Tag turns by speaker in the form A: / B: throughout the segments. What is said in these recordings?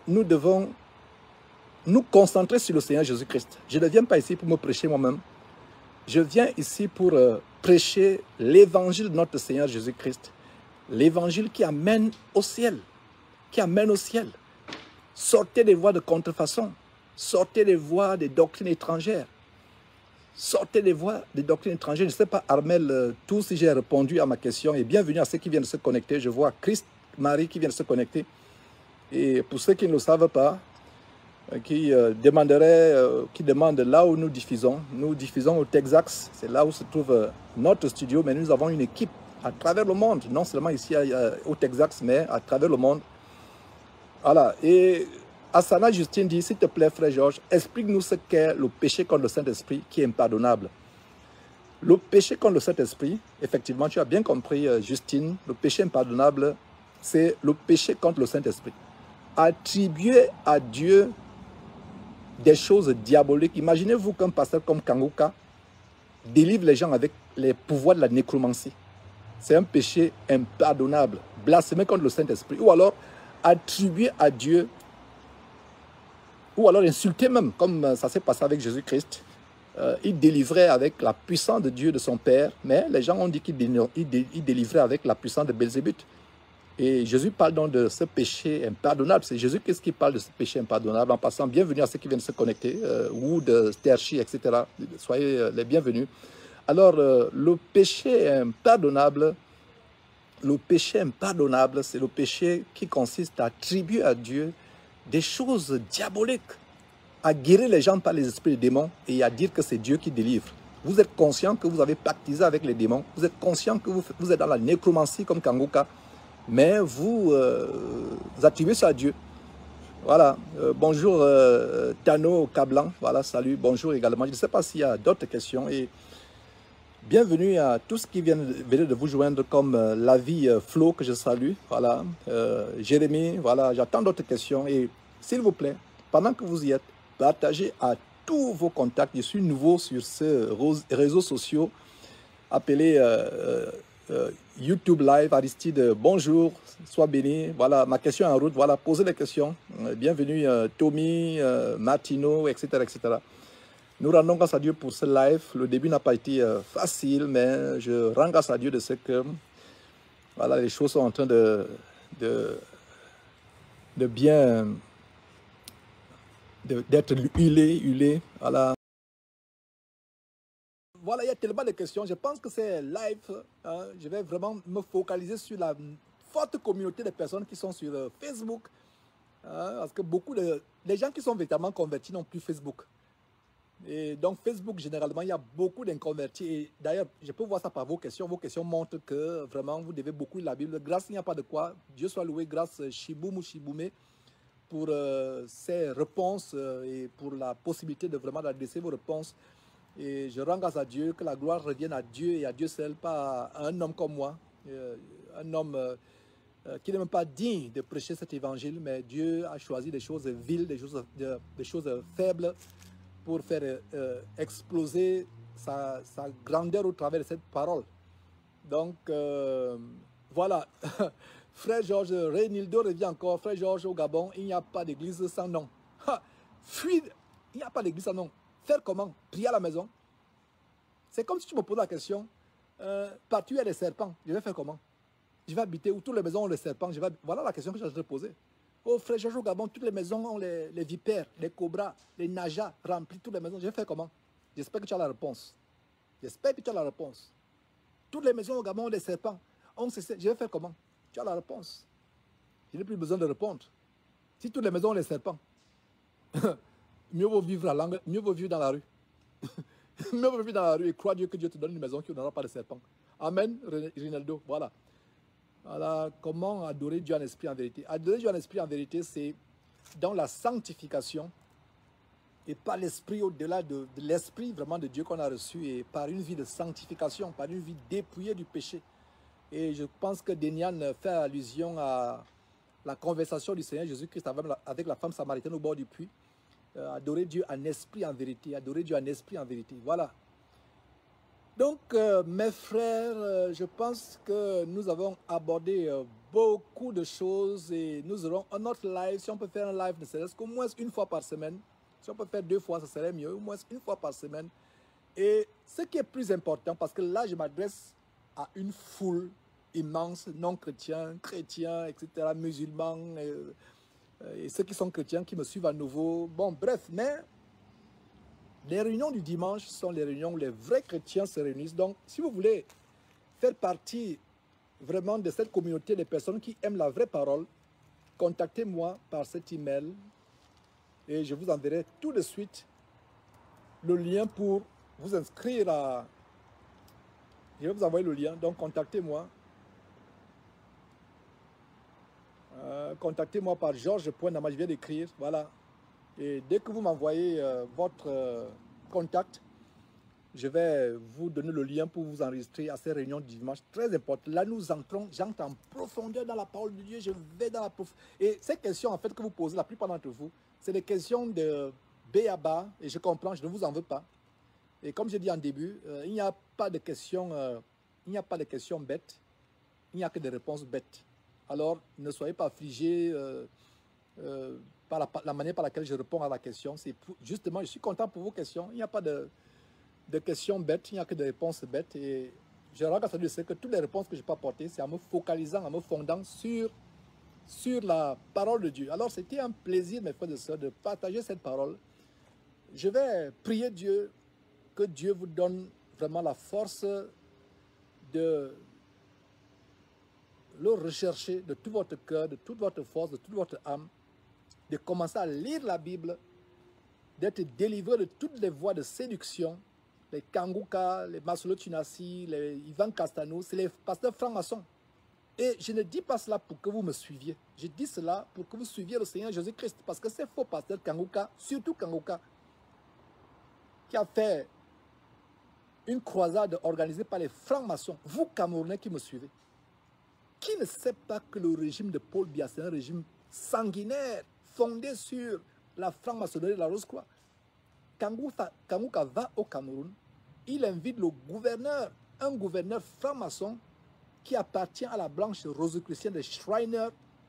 A: nous devons nous concentrer sur le Seigneur Jésus-Christ. Je ne viens pas ici pour me prêcher moi-même. Je viens ici pour prêcher l'évangile de notre Seigneur Jésus-Christ. L'évangile qui amène au ciel. Qui amène au ciel. Sortez des voies de contrefaçon. Sortez des voies des doctrines étrangères. Sortez des voies des doctrines étrangères. Je ne sais pas, Armel, tout si j'ai répondu à ma question. Et bienvenue à ceux qui viennent de se connecter. Je vois Christ, Marie qui vient de se connecter. Et pour ceux qui ne le savent pas, qui demandent là où nous diffusons au Texas. C'est là où se trouve notre studio. Mais nous avons une équipe à travers le monde. Non seulement ici au Texas, mais à travers le monde. Voilà. Et Asana Justine dit, s'il te plaît, frère Georges, explique-nous ce qu'est le péché contre le Saint-Esprit qui est impardonnable. Le péché contre le Saint-Esprit, effectivement, tu as bien compris, Justine, le péché impardonnable, c'est le péché contre le Saint-Esprit. Attribuer à Dieu des choses diaboliques. Imaginez-vous qu'un pasteur comme Kanguka délivre les gens avec les pouvoirs de la nécromancie. C'est un péché impardonnable. Blasphémer contre le Saint-Esprit. Ou alors attribuer à Dieu, ou alors insulter même, comme ça s'est passé avec Jésus-Christ. Il délivrait avec la puissance de Dieu, de son Père, mais les gens ont dit qu'il délivrait avec la puissance de Belzébuth. Et Jésus parle donc de ce péché impardonnable. C'est Jésus-Christ qui parle de ce péché impardonnable. En passant, bienvenue à ceux qui viennent se connecter, Wood, Sterchi, etc. Soyez les bienvenus. Alors, le péché impardonnable, c'est le péché qui consiste à attribuer à Dieu des choses diaboliques, à guérir les gens par les esprits des démons et à dire que c'est Dieu qui délivre. Vous êtes conscient que vous avez pactisé avec les démons, vous êtes conscient que vous êtes dans la nécromancie comme Kanguka, mais vous attribuez ça à Dieu. Voilà. Bonjour Tano Kablan. Voilà, salut, bonjour également. Je ne sais pas s'il y a d'autres questions. Et bienvenue à tous qui viennent de vous joindre, comme la vie Flo que je salue. Voilà. Jérémy, voilà, j'attends d'autres questions. Et s'il vous plaît, pendant que vous y êtes, partagez à tous vos contacts. Je suis nouveau sur ces réseaux sociaux appelés YouTube Live. Aristide, bonjour, sois béni. Voilà, ma question est en route. Voilà, posez les questions. Bienvenue Tommy, Martino, etc., etc. Nous rendons grâce à Dieu pour ce live. Le début n'a pas été facile, mais je rends grâce à Dieu de ce que voilà, les choses sont en train d'être huilées. Voilà. Voilà, il y a tellement de questions. Je pense que c'est live. Hein. Je vais vraiment me focaliser sur la forte communauté de personnes qui sont sur Facebook. Hein, parce que les gens qui sont véritablement convertis n'ont plus Facebook. Et donc Facebook, généralement, il y a beaucoup d'inconvertis. Et d'ailleurs, je peux voir ça par vos questions. Vos questions montrent que vraiment, vous devez beaucoup de la Bible. Grâce, il n'y a pas de quoi. Dieu soit loué, grâce Shiboum ou Shiboumé, pour ces réponses et pour la possibilité de vraiment adresser vos réponses. Et je rends grâce à Dieu, que la gloire revienne à Dieu et à Dieu seul, pas à un homme comme moi, un homme qui n'est même pas digne de prêcher cet évangile, mais Dieu a choisi des choses viles, des choses faibles pour faire exploser sa grandeur au travers de cette parole. Donc, voilà. Frère Georges, Reynildo revient encore. Frère Georges, au Gabon, il n'y a pas d'église sans nom. Fuis, il n'y a pas d'église sans nom. Faire comment? Prier à la maison. C'est comme si tu me poses la question, partout il y a des serpents, je vais faire comment? Je vais habiter où toutes les maisons ont les serpents. Voilà la question que je vais te poser. Oh frère Georges, au Gabon, toutes les maisons ont les vipères, les cobras, les najas remplis, toutes les maisons. Je vais faire comment? J'espère que tu as la réponse. J'espère que tu as la réponse. Toutes les maisons au Gabon ont des serpents. Je vais faire comment? Tu as la réponse. Je n'ai plus besoin de répondre. Si toutes les maisons ont les serpents, mieux vaut vivre dans la rue. Mieux vaut vivre dans la rue et croire Dieu que Dieu te donne une maison qui n'aura pas de serpents. Amen, Rinaldo. Voilà. Voilà, comment adorer Dieu en esprit en vérité. Adorer Dieu en esprit en vérité, c'est dans la sanctification et par l'esprit, au-delà de l'esprit vraiment de Dieu qu'on a reçu, et par une vie de sanctification, par une vie dépouillée du péché. Et je pense que Denian fait allusion à la conversation du Seigneur Jésus-Christ avec la femme samaritaine au bord du puits. Adorer Dieu en esprit en vérité, adorer Dieu en esprit en vérité. Voilà. Donc, mes frères, je pense que nous avons abordé beaucoup de choses et nous aurons un autre live. Si on peut faire un live, ne serait-ce qu'au moins une fois par semaine. Si on peut faire 2 fois, ça serait mieux. Au moins une fois par semaine. Et ce qui est plus important, parce que là, je m'adresse à une foule immense, non-chrétiens, chrétiens, etc., musulmans, et ceux qui sont chrétiens, qui me suivent à nouveau. Bon, bref, mais les réunions du dimanche sont les réunions où les vrais chrétiens se réunissent. Donc, si vous voulez faire partie vraiment de cette communauté de personnes qui aiment la vraie parole, contactez-moi par cet email et je vous enverrai tout de suite le lien pour vous inscrire à... Je vais vous envoyer le lien, donc contactez-moi. Contactez-moi par georges.nama, je viens d'écrire, voilà. Et dès que vous m'envoyez votre contact, je vais vous donner le lien pour vous enregistrer à ces réunions du dimanche. Très important. Là, nous entrons, j'entre en profondeur dans la parole de Dieu. Je vais dans la profondeur. Et ces questions, en fait, que vous posez, la plupart d'entre vous, c'est des questions de B à bas. Et je comprends, je ne vous en veux pas. Et comme je dis en début, il n'y a pas de questions, bêtes. Il n'y a que des réponses bêtes. Alors, ne soyez pas affligés par la manière par laquelle je réponds à la question. Justement, je suis content pour vos questions. Il n'y a pas de questions bêtes, il n'y a que des réponses bêtes. Et je regarde à ce que toutes les réponses que je peux apporter, c'est en me focalisant, en me fondant sur la parole de Dieu. Alors, c'était un plaisir, mes frères et sœurs, de partager cette parole. Je vais prier Dieu, que Dieu vous donne vraiment la force de le rechercher de tout votre cœur, de toute votre force, de toute votre âme, de commencer à lire la Bible, d'être délivré de toutes les voies de séduction, les Kangouka, les Masolo Tunasi, les Ivan Castano, c'est les pasteurs francs-maçons. Et je ne dis pas cela pour que vous me suiviez. Je dis cela pour que vous suiviez le Seigneur Jésus-Christ. Parce que ces faux pasteurs Kangouka, surtout Kangouka, qui a fait une croisade organisée par les francs-maçons, vous Camerounais qui me suivez, qui ne sait pas que le régime de Paul Biya, c'est un régime sanguinaire, fondé sur la franc-maçonnerie de la Rose-Croix. Kangouka va au Cameroun, il invite le gouverneur, un gouverneur franc-maçon qui appartient à la branche rosicrucienne des Shriners,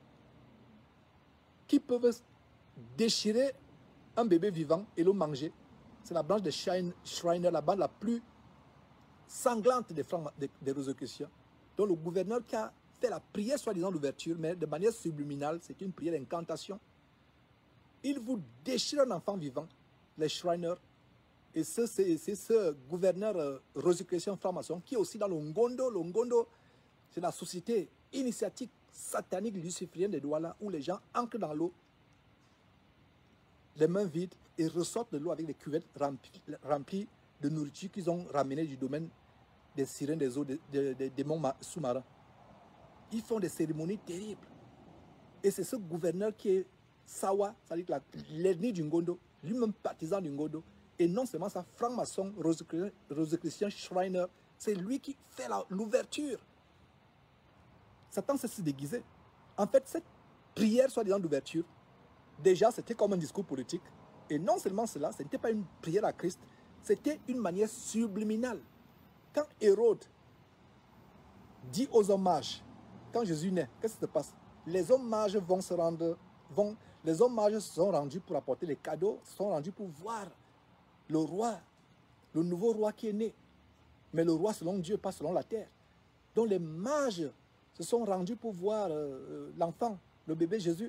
A: qui peuvent déchirer un bébé vivant et le manger. C'est la branche des Shriners, la bande la plus sanglante des rosicruciens. Donc le gouverneur qui a fait la prière soi-disant d'ouverture, mais de manière subliminale, c'est une prière d'incantation. Il vous déchire un enfant vivant, les Shriners, et c'est ce gouverneur rosicrucien franc-maçon qui est aussi dans le Ngondo. Le Ngondo, c'est la société initiatique satanique luciférienne des Douala, où les gens entrent dans l'eau, les mains vides, et ressortent de l'eau avec des cuvettes remplies de nourriture qu'ils ont ramenées du domaine des sirènes des eaux, des démons sous-marins. Ils font des cérémonies terribles. Et c'est ce gouverneur qui est Sawa, c'est-à-dire l'ennemi du Ngondo, lui-même partisan du Ngondo. Et non seulement ça, franc-maçon, rosicrucien, Shriner, c'est lui qui fait l'ouverture. Satan s'est déguisé. En fait, cette prière soi-disant d'ouverture, déjà, c'était comme un discours politique. Et non seulement cela, ce n'était pas une prière à Christ, c'était une manière subliminale. Quand Hérode dit aux hommes mages, quand Jésus naît, qu'est-ce qui se passe? Les hommes mages vont se rendre, les hommes mages sont rendus pour apporter les cadeaux, sont rendus pour voir le roi, le nouveau roi qui est né. Mais le roi selon Dieu, pas selon la terre. Donc les mages se sont rendus pour voir l'enfant, le bébé Jésus.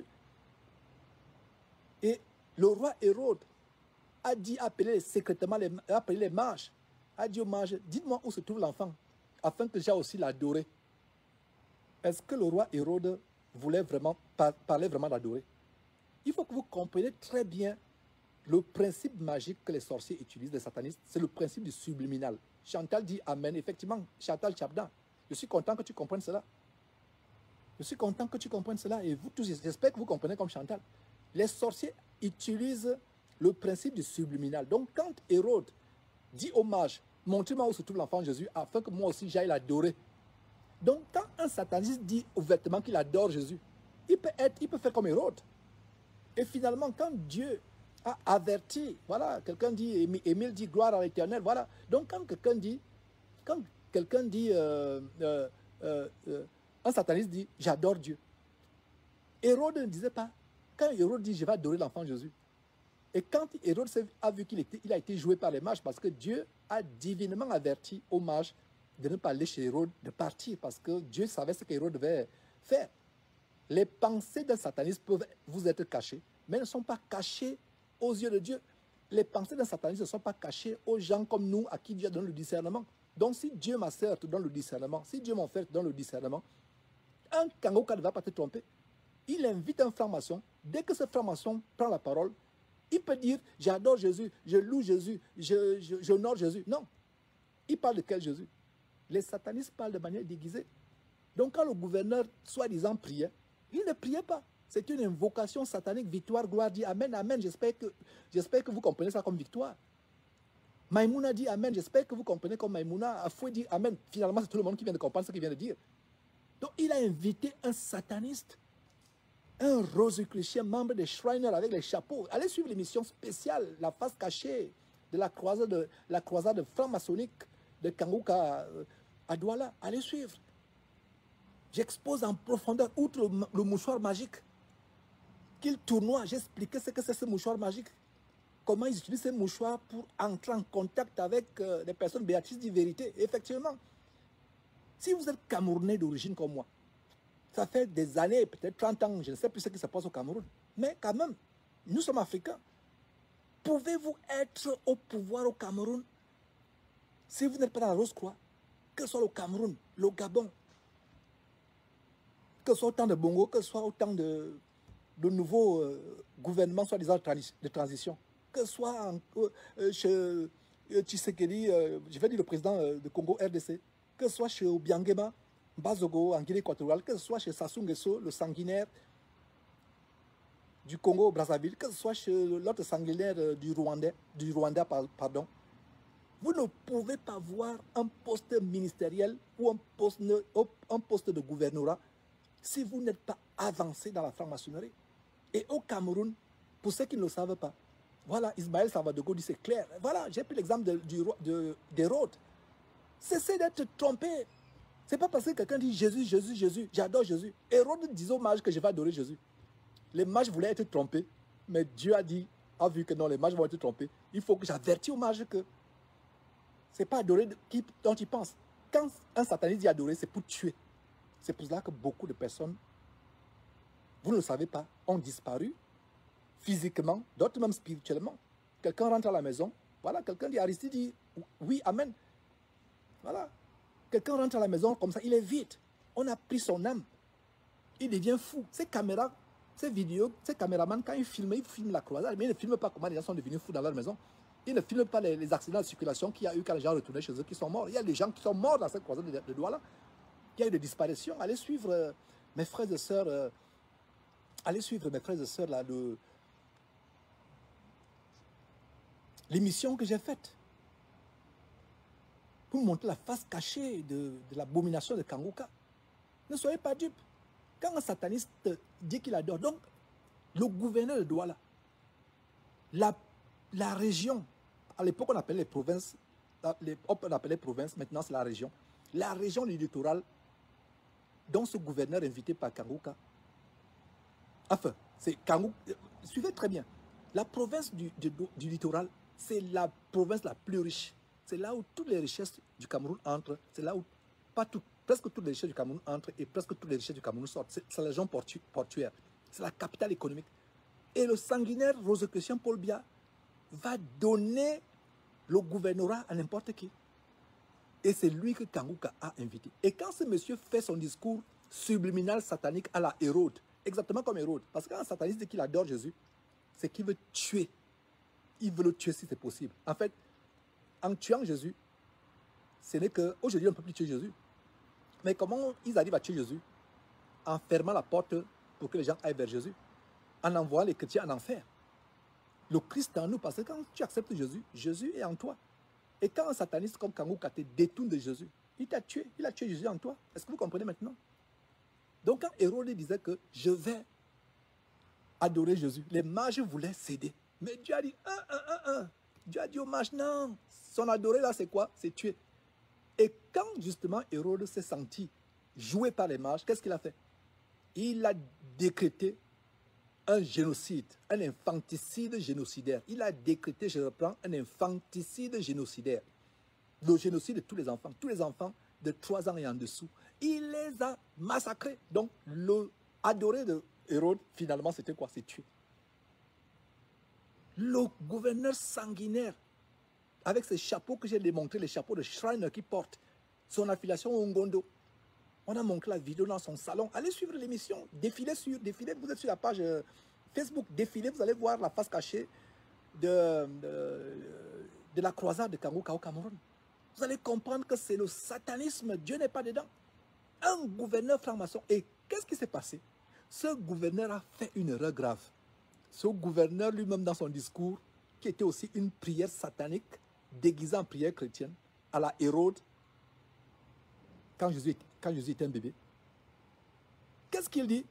A: Et le roi Hérode a dit, appelé secrètement les mages, a dit aux mages, dites-moi où se trouve l'enfant, afin que j'aille aussi l'adorer. Est-ce que le roi Hérode voulait vraiment, parlait vraiment d'adorer? Il faut que vous compreniez très bien le principe magique que les sorciers utilisent, les satanistes, c'est le principe du subliminal. Chantal dit Amen. Effectivement, Chantal Chabdan, je suis content que tu comprennes cela. Je suis content que tu comprennes cela. Et vous tous, j'espère que vous comprenez comme Chantal. Les sorciers utilisent le principe du subliminal. Donc, quand Hérode dit aux mages, montrez-moi où se trouve l'enfant Jésus, afin que moi aussi j'aille l'adorer. Donc, quand un sataniste dit ouvertement qu'il adore Jésus, il peut faire comme Hérode. Et finalement, quand Dieu a averti, voilà, quelqu'un dit, Émile dit gloire à l'Éternel, voilà. Donc, quand quelqu'un dit Un sataniste dit, j'adore Dieu. Hérode ne disait pas, quand Hérode dit, je vais adorer l'enfant Jésus. Et quand Hérode a vu qu'il a été joué par les mages, parce que Dieu a divinement averti aux mages de ne pas aller chez Hérode, de partir, parce que Dieu savait ce qu'Hérode devait faire. Les pensées d'un sataniste peuvent vous être cachées, mais ne sont pas cachées aux yeux de Dieu. Les pensées d'un sataniste ne sont pas cachées aux gens comme nous, à qui Dieu donne le discernement. Donc si Dieu, ma sœur, te donne le discernement, si Dieu, mon frère, te donne le discernement, un Kangoka ne va pas te tromper. Il invite un franc-maçon. Dès que ce franc-maçon prend la parole, il peut dire, j'adore Jésus, je loue Jésus, j'honore Jésus. Non. Il parle de quel Jésus? Les satanistes parlent de manière déguisée. Donc quand le gouverneur, soi-disant, priait, il ne priait pas. C'est une invocation satanique, victoire, gloire, dit Amen, Amen. J'espère que vous comprenez ça comme victoire. Maïmouna dit Amen, j'espère que vous comprenez comme Maïmouna. Afoué dit Amen. Finalement, c'est tout le monde qui vient de comprendre ce qu'il vient de dire. Donc il a invité un sataniste, un rosicrucien, membre des Shriners avec les chapeaux. Allez suivre l'émission spéciale, la face cachée de la croisade franc-maçonnique de Kangoka à Douala. Allez suivre. J'expose en profondeur, outre le mouchoir magique, qu'il tournoie. J'expliquais ce que c'est ce mouchoir magique. Comment ils utilisent ces mouchoirs pour entrer en contact avec les personnes. Béatrice dit vérité. Effectivement, si vous êtes Camerounais d'origine comme moi, ça fait des années, peut-être 30 ans, je ne sais plus ce qui se passe au Cameroun. Mais quand même, nous sommes africains. Pouvez-vous être au pouvoir au Cameroun si vous n'êtes pas dans la Rose-Croix, que ce soit le Cameroun, le Gabon, que ce soit autant de Bongo, que ce soit autant de nouveaux gouvernements soi-disant de transition, que ce soit chez Tshisekedi, je vais dire le président de Congo RDC, que ce soit chez Obiangema, Bazogo, en Guinée équatoriale, que ce soit chez Sassou Nguesso, le sanguinaire du Congo Brazzaville, que ce soit chez l'autre sanguinaire du Rwanda, pardon. Vous ne pouvez pas voir un poste ministériel ou un poste de gouvernorat si vous n'êtes pas avancé dans la franc-maçonnerie. Et au Cameroun, pour ceux qui ne le savent pas, voilà, Ismaël Savadogo dit c'est clair. Voilà, j'ai pris l'exemple d'Hérode. Cessez d'être trompé. Ce n'est pas parce que quelqu'un dit Jésus, Jésus, Jésus, j'adore Jésus. Hérode disait aux mages que je vais adorer Jésus. Les mages voulaient être trompés, mais Dieu a vu que non, les mages vont être trompés. Il faut que j'avertis aux mages que ce n'est pas adorer dont ils pensent. Quand un sataniste dit adorer, c'est pour tuer. C'est pour cela que beaucoup de personnes, vous ne le savez pas, ont disparu physiquement, d'autres même spirituellement. Quelqu'un rentre à la maison, voilà, quelqu'un dit, Aristide dit, oui, Amen. Voilà. Quelqu'un rentre à la maison comme ça, il est vide. On a pris son âme. Il devient fou. Ces caméras, ces vidéos, ces caméramans, quand ils filment la croisade, mais ils ne filment pas comment les gens sont devenus fous dans leur maison. Ils ne filment pas les accidents de circulation qu'il y a eu quand les gens retournaient chez eux, qui sont morts. Il y a des gens qui sont morts dans cette croisade de Douala. Il y a eu des disparitions. Allez suivre mes frères et sœurs. Allez suivre mes frères et sœurs là, l'émission que j'ai faite pour montrer la face cachée de l'abomination de Kangoka. Ne soyez pas dupes. Quand un sataniste dit qu'il adore, donc le gouverneur de Douala, la région, à l'époque on appelait les provinces, on appelait provinces, maintenant c'est la région du littoral, dont ce gouverneur invité par Kangoka. Enfin, c'est Kangoka, suivez très bien, la province du littoral, c'est la province la plus riche. C'est là où toutes les richesses du Cameroun entrent. C'est là où, presque toutes les richesses du Cameroun entrent et presque toutes les richesses du Cameroun sortent. C'est la région portuaire. C'est la capitale économique. Et le sanguinaire Rosicrucien Paul Biya va donner le gouvernorat à n'importe qui. Et c'est lui que Kangoka a invité. Et quand ce monsieur fait son discours subliminal satanique à la Hérode, exactement comme Hérode, parce qu'un sataniste dit qu'il adore Jésus, c'est qu'il veut tuer. Il veut le tuer si c'est possible. En fait, en tuant Jésus, ce n'est que, aujourd'hui on ne peut plus tuer Jésus. Mais comment ils arrivent à tuer Jésus? En fermant la porte pour que les gens aillent vers Jésus. En envoyant les chrétiens en enfer. Le Christ est en nous, parce que quand tu acceptes Jésus, Jésus est en toi. Et quand un sataniste comme Kangoka te détourne de Jésus, il t'a tué, il a tué Jésus en toi. Est-ce que vous comprenez maintenant? Donc quand Hérode disait que je vais adorer Jésus, les mages voulaient céder. Mais Dieu a dit, Dieu a dit aux mages, non, son adoré là c'est quoi? C'est tuer. Et quand justement Hérode s'est senti joué par les marges, qu'est-ce qu'il a fait? Il a décrété un génocide, un infanticide génocidaire. Il a décrété, je reprends, un infanticide génocidaire. Le génocide de tous les enfants de 3 ans et en dessous. Il les a massacrés. Donc, le adoré de Hérode, finalement, c'était quoi? C'est tué. Le gouverneur sanguinaire, avec ses chapeaux que j'ai démontré, les chapeaux de Schreiner qu'il porte, son affiliation au Ngondo. On a montré la vidéo dans son salon. Allez suivre l'émission. Défilez, vous êtes sur la page Facebook. Défilez, vous allez voir la face cachée de la croisade de Kanguka au Cameroun. Vous allez comprendre que c'est le satanisme. Dieu n'est pas dedans. Un gouverneur franc-maçon. Et qu'est-ce qui s'est passé? Ce gouverneur a fait une erreur grave. Ce gouverneur lui-même dans son discours, qui était aussi une prière satanique, déguisée en prière chrétienne, à la Hérode, quand Jésus était un bébé. Qu'est-ce qu'il dit?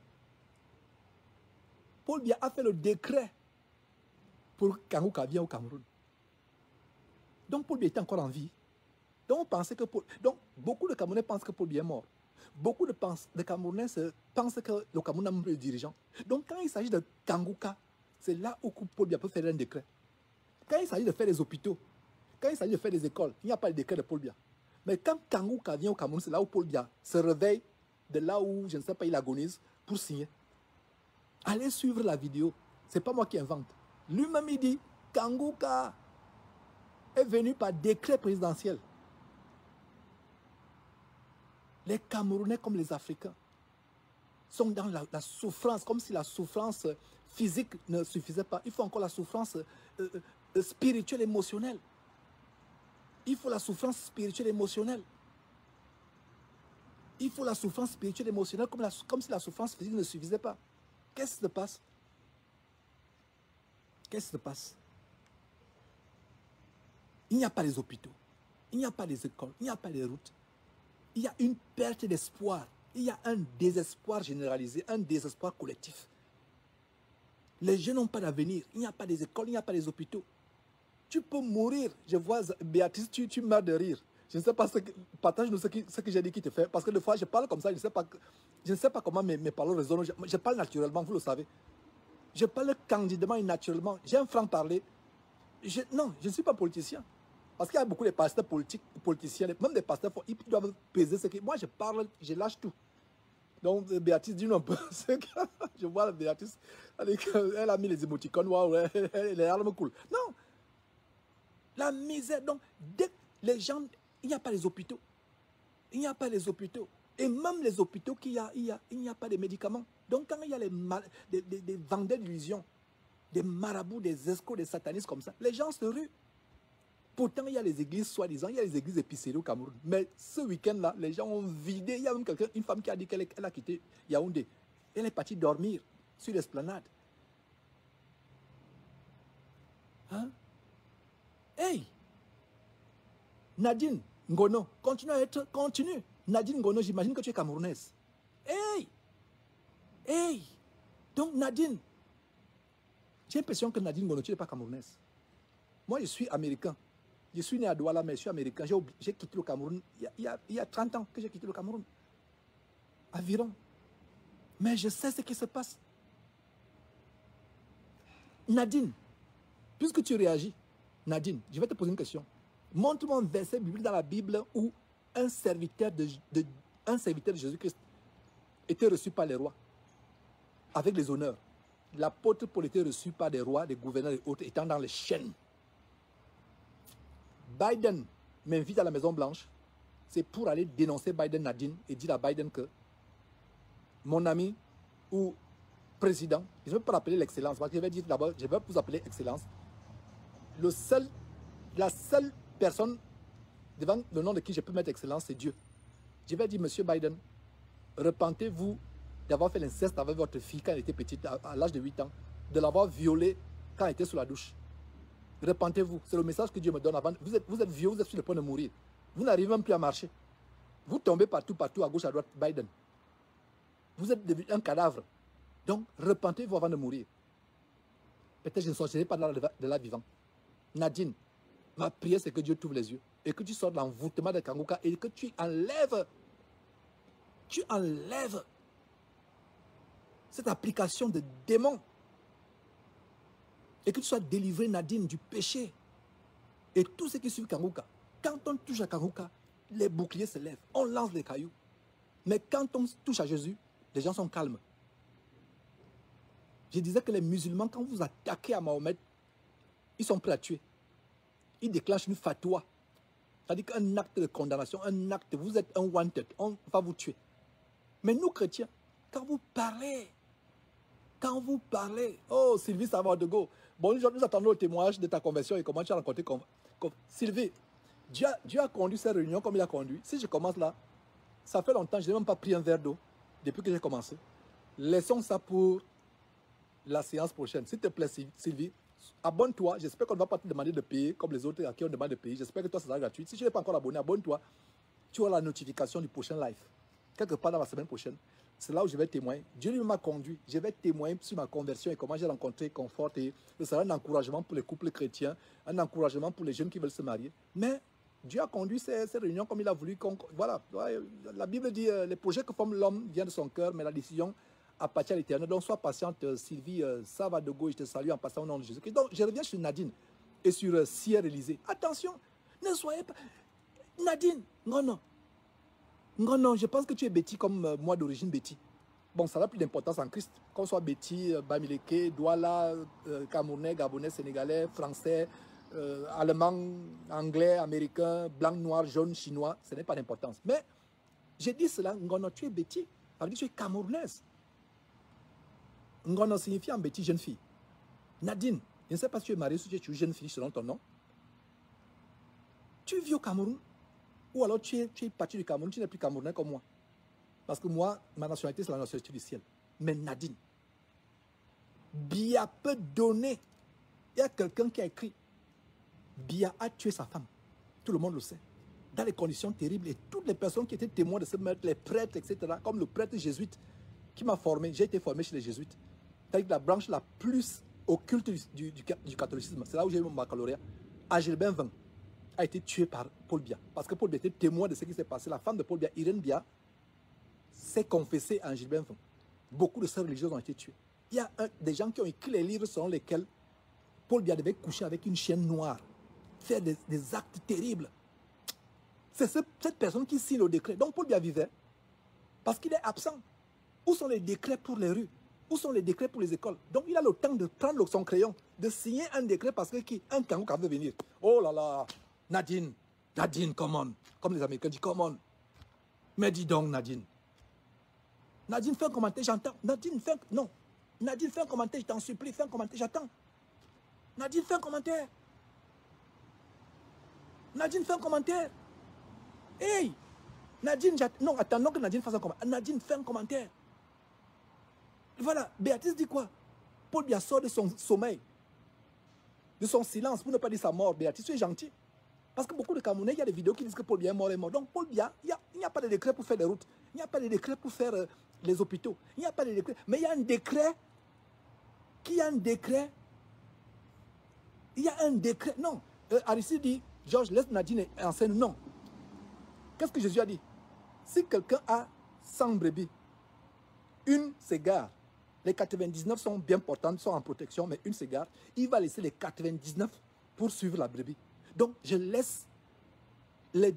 A: Paul Biya a fait le décret pour Kanguka vienne au Cameroun. Donc Paul Biya était encore en vie. Donc on pensait que donc beaucoup de Camerounais pensent que Paul Biya est mort. Beaucoup de Camerounais pensent que le Cameroun n'a même plus de dirigeant. Donc quand il s'agit de Kanguka, c'est là où Paul Biya peut faire un décret. Quand il s'agit de faire des hôpitaux, quand il s'agit de faire des écoles, il n'y a pas de décret de Paul Biya. Mais quand Kanguka vient au Cameroun, c'est là où Paul Biya se réveille, de là où, je ne sais pas, il agonise pour signer. Allez suivre la vidéo. Ce n'est pas moi qui invente. Lui-même, il dit, Kanguka est venu par décret présidentiel. Les Camerounais comme les Africains sont dans la souffrance, comme si la souffrance physique ne suffisait pas. Il faut encore la souffrance spirituelle, émotionnelle. Il faut la souffrance spirituelle, émotionnelle. Il faut la souffrance spirituelle, émotionnelle, comme si la souffrance physique ne suffisait pas. Qu'est-ce qui se passe? Qu'est-ce qui se passe? Il n'y a pas les hôpitaux, il n'y a pas les écoles, il n'y a pas les routes. Il y a une perte d'espoir. Il y a un désespoir généralisé, un désespoir collectif. Les jeunes n'ont pas d'avenir. Il n'y a pas des écoles, il n'y a pas des hôpitaux. Tu peux mourir. Je vois, Béatrice, tu meurs de rire. Je ne sais pas partage-nous ce que j'ai dit qui te fait. Parce que des fois, je parle comme ça, je ne sais pas comment mes paroles résonnent. Je parle naturellement, vous le savez. Je parle candidement et naturellement. J'ai un franc-parler. Non, je ne suis pas politicien. Parce qu'il y a beaucoup de pasteurs politiciens, même des pasteurs, ils doivent peser ce que... Moi, je parle, je lâche tout. Donc, Béatrice, dis-nous un peu. Je vois Béatrice, elle a mis les émoticônes, waouh, les armes cool. Non, la misère. Donc, dès les gens, il n'y a pas les hôpitaux. Il n'y a pas les hôpitaux. Et même les hôpitaux il n'y a pas de médicaments. Donc, quand il y a des vendeurs d'illusions, des marabouts, des escrocs, des satanistes comme ça, les gens se ruent. Pourtant, il y a les églises soi-disant, il y a les églises épiceries au Cameroun. Mais ce week-end-là, les gens ont vidé. Il y a même une femme qui a dit qu'elle a quitté Yaoundé. Elle est partie dormir sur l'esplanade. Hein? Hey! Nadine Ngono, continue. Nadine Ngono, j'imagine que tu es camerounaise. Hey! Hey! Donc, Nadine, j'ai l'impression que Nadine Ngono, tu n'es pas camerounaise. Moi, je suis américain. Je suis né à Douala, mais je suis américain. J'ai quitté le Cameroun il y a 30 ans que j'ai quitté le Cameroun. Environ. Mais je sais ce qui se passe. Nadine, puisque tu réagis, Nadine, je vais te poser une question. Montre-moi un verset biblique dans la Bible où un serviteur de Jésus-Christ était reçu par les rois, avec les honneurs. L'apôtre Paul était reçu par des rois, des gouverneurs et autres, étant dans les chaînes. Biden m'invite à la Maison Blanche, c'est pour aller dénoncer Biden Nadine et dire à Biden que mon ami ou président, je ne vais pas l'appeler l'excellence, parce que je vais dire d'abord, je vais vous appeler excellence. La seule personne devant le nom de qui je peux mettre excellence, c'est Dieu. Je vais dire, monsieur Biden, repentez-vous d'avoir fait l'inceste avec votre fille quand elle était petite, à l'âge de 8 ans, de l'avoir violée quand elle était sous la douche. Repentez-vous. C'est le message que Dieu me donne avant. Vous êtes vieux, vous êtes sur le point de mourir. Vous n'arrivez même plus à marcher. Vous tombez partout, à gauche, à droite, Biden. Vous êtes devenu un cadavre. Donc, repentez-vous avant de mourir. Peut-être je ne sortirai pas de là vivant. Nadine, ma prière, c'est que Dieu t'ouvre les yeux et que tu sors de l'envoûtement de Kanguka et que tu enlèves tu enlèves cette application de démon. Et que tu sois délivré, Nadine, du péché. Et tout ce qui suit Kanguka. Quand on touche à Kanguka, les boucliers se lèvent. On lance les cailloux. Mais quand on touche à Jésus, les gens sont calmes. Je disais que les musulmans, quand vous attaquez à Mahomet, ils sont prêts à tuer. Ils déclenchent une fatwa. C'est-à-dire qu'un acte de condamnation, un acte, vous êtes un wanted, on va vous tuer. Mais nous, chrétiens, quand vous parlez, oh Sylvie Savard-de-Go, bonjour, nous attendons le témoignage de ta conversion et comment tu as rencontré. Sylvie, Dieu a conduit cette réunion comme il a conduit. Si je commence là, ça fait longtemps, je n'ai même pas pris un verre d'eau depuis que j'ai commencé. Laissons ça pour la séance prochaine. S'il te plaît, Sylvie, abonne-toi. J'espère qu'on ne va pas te demander de payer comme les autres à qui on demande de payer. J'espère que toi, ça sera gratuit. Si tu n'es pas encore abonné, abonne-toi. Tu auras la notification du prochain live. Quelque part dans la semaine prochaine. C'est là où je vais témoigner. Dieu lui m'a conduit. Je vais témoigner sur ma conversion et comment j'ai rencontré Confort. Et ce sera un encouragement pour les couples chrétiens, un encouragement pour les jeunes qui veulent se marier. Mais Dieu a conduit ces réunions comme il a voulu. Voilà. La Bible dit les projets que forme l'homme viennent de son cœur, mais la décision appartient à l'Éternel. Donc sois patiente, Sylvie Savard-de-Go. Je te salue en passant au nom de Jésus. Donc je reviens sur Nadine et sur Sierre Élysée. Attention, ne soyez pas. Nadine, non. Non, je pense que tu es Betty comme moi d'origine Betty. Bon, ça n'a plus d'importance en Christ. Qu'on soit Betty, Bamileke, Douala, Camerounais, Gabonais, Sénégalais, Français, Allemand, Anglais, Américain, Blanc, Noir, Jaune, Chinois, ce n'est pas d'importance. Mais j'ai dit cela, Ngono, tu es Betty. Ça veut dire que tu es Camerounaise. Ngono signifie en Betty jeune fille. Nadine, je ne sais pas si tu es mariée ou si tu es jeune fille selon ton nom. Tu vis au Cameroun. Ou alors tu es parti du Cameroun, tu n'es plus Camerounais comme moi. Parce que moi, ma nationalité, c'est la nationalité du ciel. Mais Nadine, Bia peut donner. Il y a quelqu'un qui a écrit, Bia a tué sa femme. Tout le monde le sait. Dans les conditions terribles. Et toutes les personnes qui étaient témoins de ce meurtre, les prêtres, etc., comme le prêtre jésuite qui m'a formé, j'ai été formé chez les jésuites. C'est-à-dire la branche la plus occulte du catholicisme. C'est là où j'ai eu mon baccalauréat. À Gilbert 20. A été tué par Paul Biya. Parce que Paul Biya était témoin de ce qui s'est passé. La femme de Paul Biya, Irène Biya, s'est confessée en Gilbert Fong. Beaucoup de sœurs religieuses ont été tuées. Il y a des gens qui ont écrit les livres selon lesquels Paul Biya devait coucher avec une chienne noire, faire des actes terribles. C'est cette personne qui signe le décret. Donc Paul Biya vivait parce qu'il est absent. Où sont les décrets pour les rues? Où sont les décrets pour les écoles? Donc il a le temps de prendre son crayon, de signer un décret parce que un Kangourka veut venir. Oh là là! Nadine, come on. Comme les Américains disent, come on. Mais dis donc, Nadine. Nadine, fais un commentaire, j'entends. Nadine, fais un commentaire, je t'en supplie, fais un commentaire, j'attends. Nadine, fais un commentaire. Nadine, fais un commentaire. Hey! Nadine, non, attendons que Nadine fasse un commentaire. Nadine, fais un commentaire. Voilà, Béatrice dit quoi? Paul Biya sort de son sommeil, de son silence, pour ne pas dire sa mort. Béatrice, tu es gentil. Parce que beaucoup de Camerounais, il y a des vidéos qui disent que Paul Biya est mort. Donc Paul Biya, il n'y a pas de décret pour faire les routes. Il n'y a pas de décret pour faire les hôpitaux. Il n'y a pas de décret. Mais il y a un décret. Il y a un décret. Non. Aristide dit, Georges, laisse Nadine enceinte. Non. Qu'est-ce que Jésus a dit? Si quelqu'un a 100 brebis, une s'égare. Les 99 sont bien portantes, sont en protection, mais une s'égare. Il va laisser les 99 pour suivre la brebis. Donc, je laisse les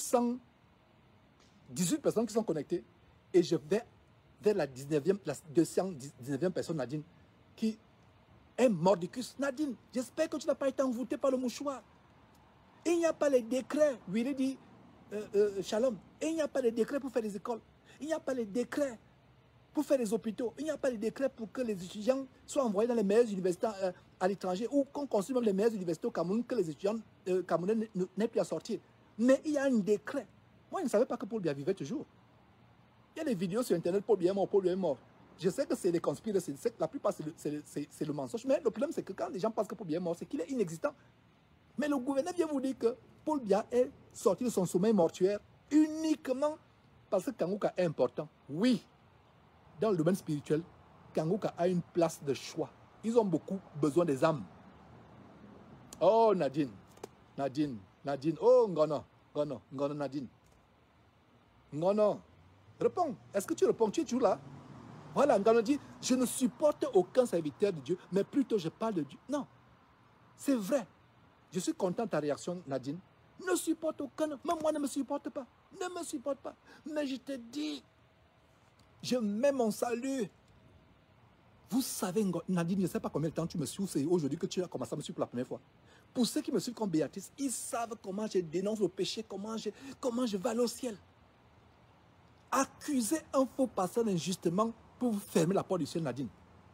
A: 218 personnes qui sont connectées et je vais vers la 219e personne, Nadine, qui est mordicus. Nadine, j'espère que tu n'as pas été envoûtée par le mouchoir. Et il n'y a pas les décrets, Willy dit, Shalom, et il n'y a pas les décrets pour faire les écoles. Il n'y a pas les décrets pour faire les hôpitaux. Il n'y a pas les décrets pour que les étudiants soient envoyés dans les meilleures universités à l'étranger ou qu'on construise même les meilleures universités au Cameroun, que les étudiants camerounais n'aient plus à sortir. Mais il y a un décret. Moi, je ne savais pas que Paul Biya vivait toujours. Il y a des vidéos sur Internet, Paul Biya est mort, Paul Biya est mort. Je sais que c'est des conspirations, la plupart c'est le mensonge. Mais le problème, c'est que quand les gens pensent que Paul Biya est mort, c'est qu'il est inexistant. Mais le gouverneur vient vous dire que Paul Biya est sorti de son sommeil mortuaire uniquement parce que Kangourka est important. Oui. Dans le domaine spirituel, Kangourka a une place de choix. Ils ont beaucoup besoin des âmes. Oh, Nadine. Oh, Ngono, Nadine. Ngono. Réponds. Est-ce que tu réponds? Tu es toujours là? Voilà, Ngano dit, je ne supporte aucun serviteur de Dieu, mais plutôt je parle de Dieu. Non, c'est vrai. Je suis content de ta réaction, Nadine. Ne supporte aucun, même moi ne me supporte pas. Ne me supporte pas. Mais je te dis, je mets mon salut. Vous savez, Nadine, je ne sais pas combien de temps tu me suis, c'est aujourd'hui que tu as commencé à me suivre pour la première fois. Pour ceux qui me suivent comme Béatrice, ils savent comment je dénonce le péché, comment je vais aller au ciel. Accuser un faux pasteur injustement pour vous fermer la porte du ciel, Nadine.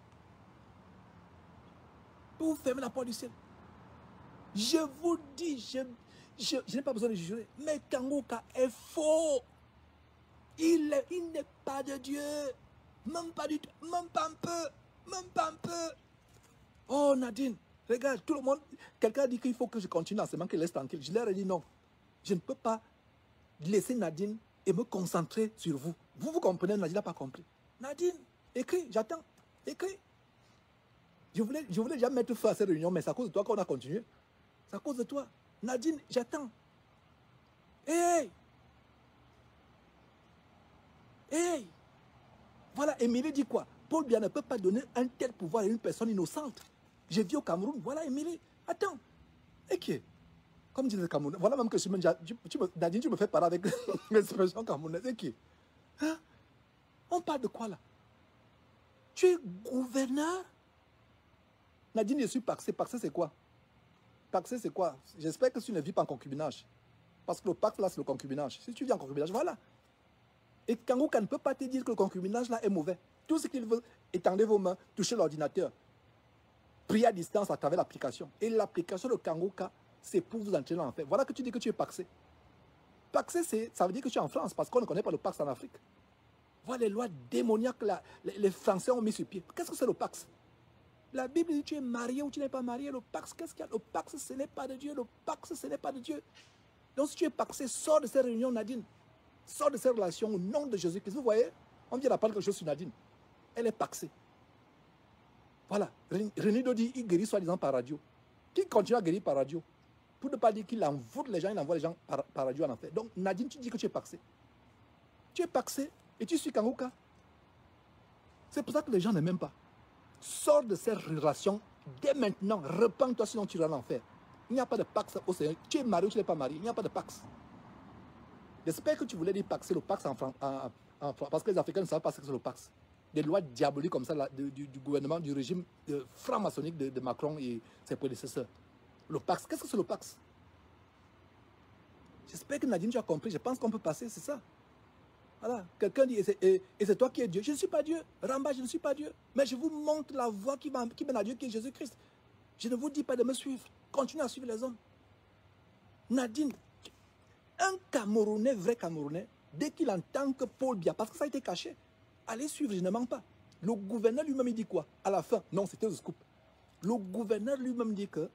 A: Pour vous fermer la porte du ciel. Je vous dis, je n'ai pas besoin de juger, mais Kangouka est faux. Il n'est pas de Dieu. Même pas du tout, même pas un peu. Même pas un peu. Oh Nadine, regarde, tout le monde, quelqu'un a dit qu'il faut que je continue à se manquer, laisse tranquille. Je leur ai dit non. Je ne peux pas laisser Nadine et me concentrer sur vous. Vous comprenez, Nadine n'a pas compris. Nadine, écris, j'attends. Écris. Je voulais déjà mettre fin à cette réunion, mais c'est à cause de toi qu'on a continué. C'est à cause de toi. Nadine, j'attends. Hey! Hey! Voilà, Émilie dit quoi? Paul Biya ne peut pas donner un tel pouvoir à une personne innocente. J'ai vu au Cameroun, voilà Émilie. Attends. Et qui est? Comme dit le Cameroun, voilà même que Nadine, tu me fais parler avec l'expression camerounaise. Et qui est? Hein? On parle de quoi là? Tu es gouverneur? Nadine, je suis paxé. Paxé, c'est quoi? Paxé, c'est quoi? J'espère que tu ne vis pas en concubinage. Parce que le pax, là, c'est le concubinage. Si tu vis en concubinage, voilà. Et Kangouka ne peut pas te dire que le concubinage, là, est mauvais. Tout ce qu'il veut, étendez vos mains, touchez l'ordinateur. Priez à distance à travers l'application. Et l'application de Kangouka, c'est pour vous entraîner en fait. Voilà que tu dis que tu es paxé. Paxé, ça veut dire que tu es en France, parce qu'on ne connaît pas le pax en Afrique. Voilà les lois démoniaques que les Français ont mis sur pied. Qu'est-ce que c'est le pax? La Bible dit tu es marié ou tu n'es pas marié. Le pax, qu'est-ce qu'il y a? Le pax, ce n'est pas de Dieu. Le pax, ce n'est pas de Dieu. Donc si tu es paxé, sors de cette réunion, Nadine. Sors de cette relation au nom de Jésus-Christ. Vous voyez, on vient d'apprendre quelque chose sur Nadine. Elle est paxée. Voilà. René Dodi, il guérit soi-disant par radio. Qui continue à guérir par radio? Pour ne pas dire qu'il envoie les gens, il envoie les gens par radio en enfer. Donc Nadine, tu dis que tu es paxé. Tu es paxé et tu suis Kangouka. C'est pour ça que les gens ne m'aiment pas. Sors de cette relation dès maintenant. Repends-toi sinon tu iras en enfer. Il n'y a pas de pax au Seigneur. Tu es marié ou tu n'es pas marié. Il n'y a pas de pax. J'espère que tu voulais dire paxer le pax en France. Parce que les Africains ne savent pas ce que c'est le pax. Des lois diaboliques comme ça là, du gouvernement, du régime franc-maçonnique de Macron et ses prédécesseurs. Le pax, qu'est-ce que c'est le pax? J'espère que Nadine, tu as compris. Je pense qu'on peut passer, c'est ça. Voilà. Quelqu'un dit, et c'est toi qui es Dieu. Je ne suis pas Dieu. Ramba, je ne suis pas Dieu. Mais je vous montre la voie qui mène à Dieu, qui est Jésus-Christ. Je ne vous dis pas de me suivre. Continuez à suivre les hommes. Nadine, un Camerounais, vrai Camerounais, dès qu'il entend que Paul Biya, parce que ça a été caché, allez suivre, je ne mens pas. Le gouverneur lui-même, il dit quoi? À la fin, non, c'était le scoop. Le gouverneur lui-même dit que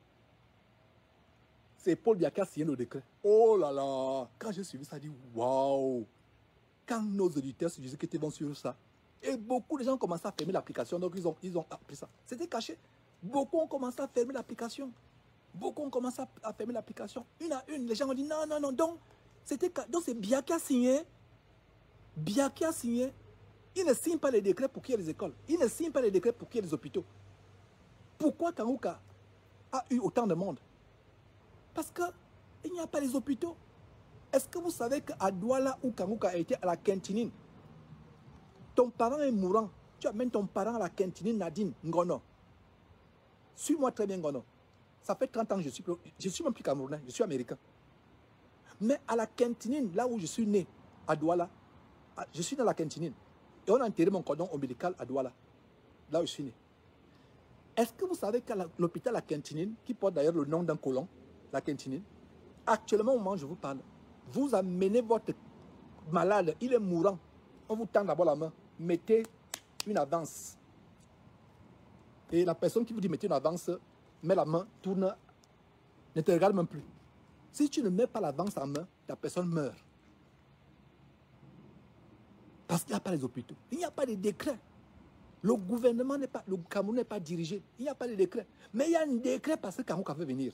A: c'est Paul Biya qui a signé le décret. Oh là là! Quand j'ai suivi ça, j'ai dit waouh! Quand nos auditeurs sur Jésus-Christ vont suivre ça, et beaucoup de gens ont commencé à fermer l'application, donc ils ont appris ça. C'était caché. Beaucoup ont commencé à fermer l'application. Beaucoup ont commencé à fermer l'application. Une à une, les gens ont dit non, non, non. Donc c'est Biya qui a signé. Biya qui a signé. Il ne signe pas les décrets pour qu'il y ait les écoles. Il ne signe pas les décrets pour qu'il y ait les hôpitaux. Pourquoi Kangouka a eu autant de monde? Parce qu'il n'y a pas les hôpitaux. Est-ce que vous savez qu'à Douala où Kangouka a été à la Kentinine, ton parent est mourant. Tu amènes ton parent à la Kentinine, Nadine, Ngono. Suis-moi très bien, Ngono. Ça fait 30 ans que je suis même plus Camerounais, je suis américain. Mais à la Kentinine, là où je suis né, à Douala, je suis dans la Kentinine. Et on a enterré mon cordon ombilical à Douala, là où je suis né. Est-ce que vous savez qu'à l'hôpital La Kentinine, qui porte d'ailleurs le nom d'un colon, La Kentinine, actuellement au moment où je vous parle, vous amenez votre malade, il est mourant. On vous tend d'abord la main, mettez une avance. Et la personne qui vous dit mettez une avance, met la main, tourne, ne te regarde même plus. Si tu ne mets pas l'avance en main, la personne meurt. Parce qu'il n'y a pas les hôpitaux. Il n'y a pas de décret. Le gouvernement n'est pas, le Cameroun n'est pas dirigé. Il n'y a pas de décret. Mais il y a un décret parce que Kangouka veut venir.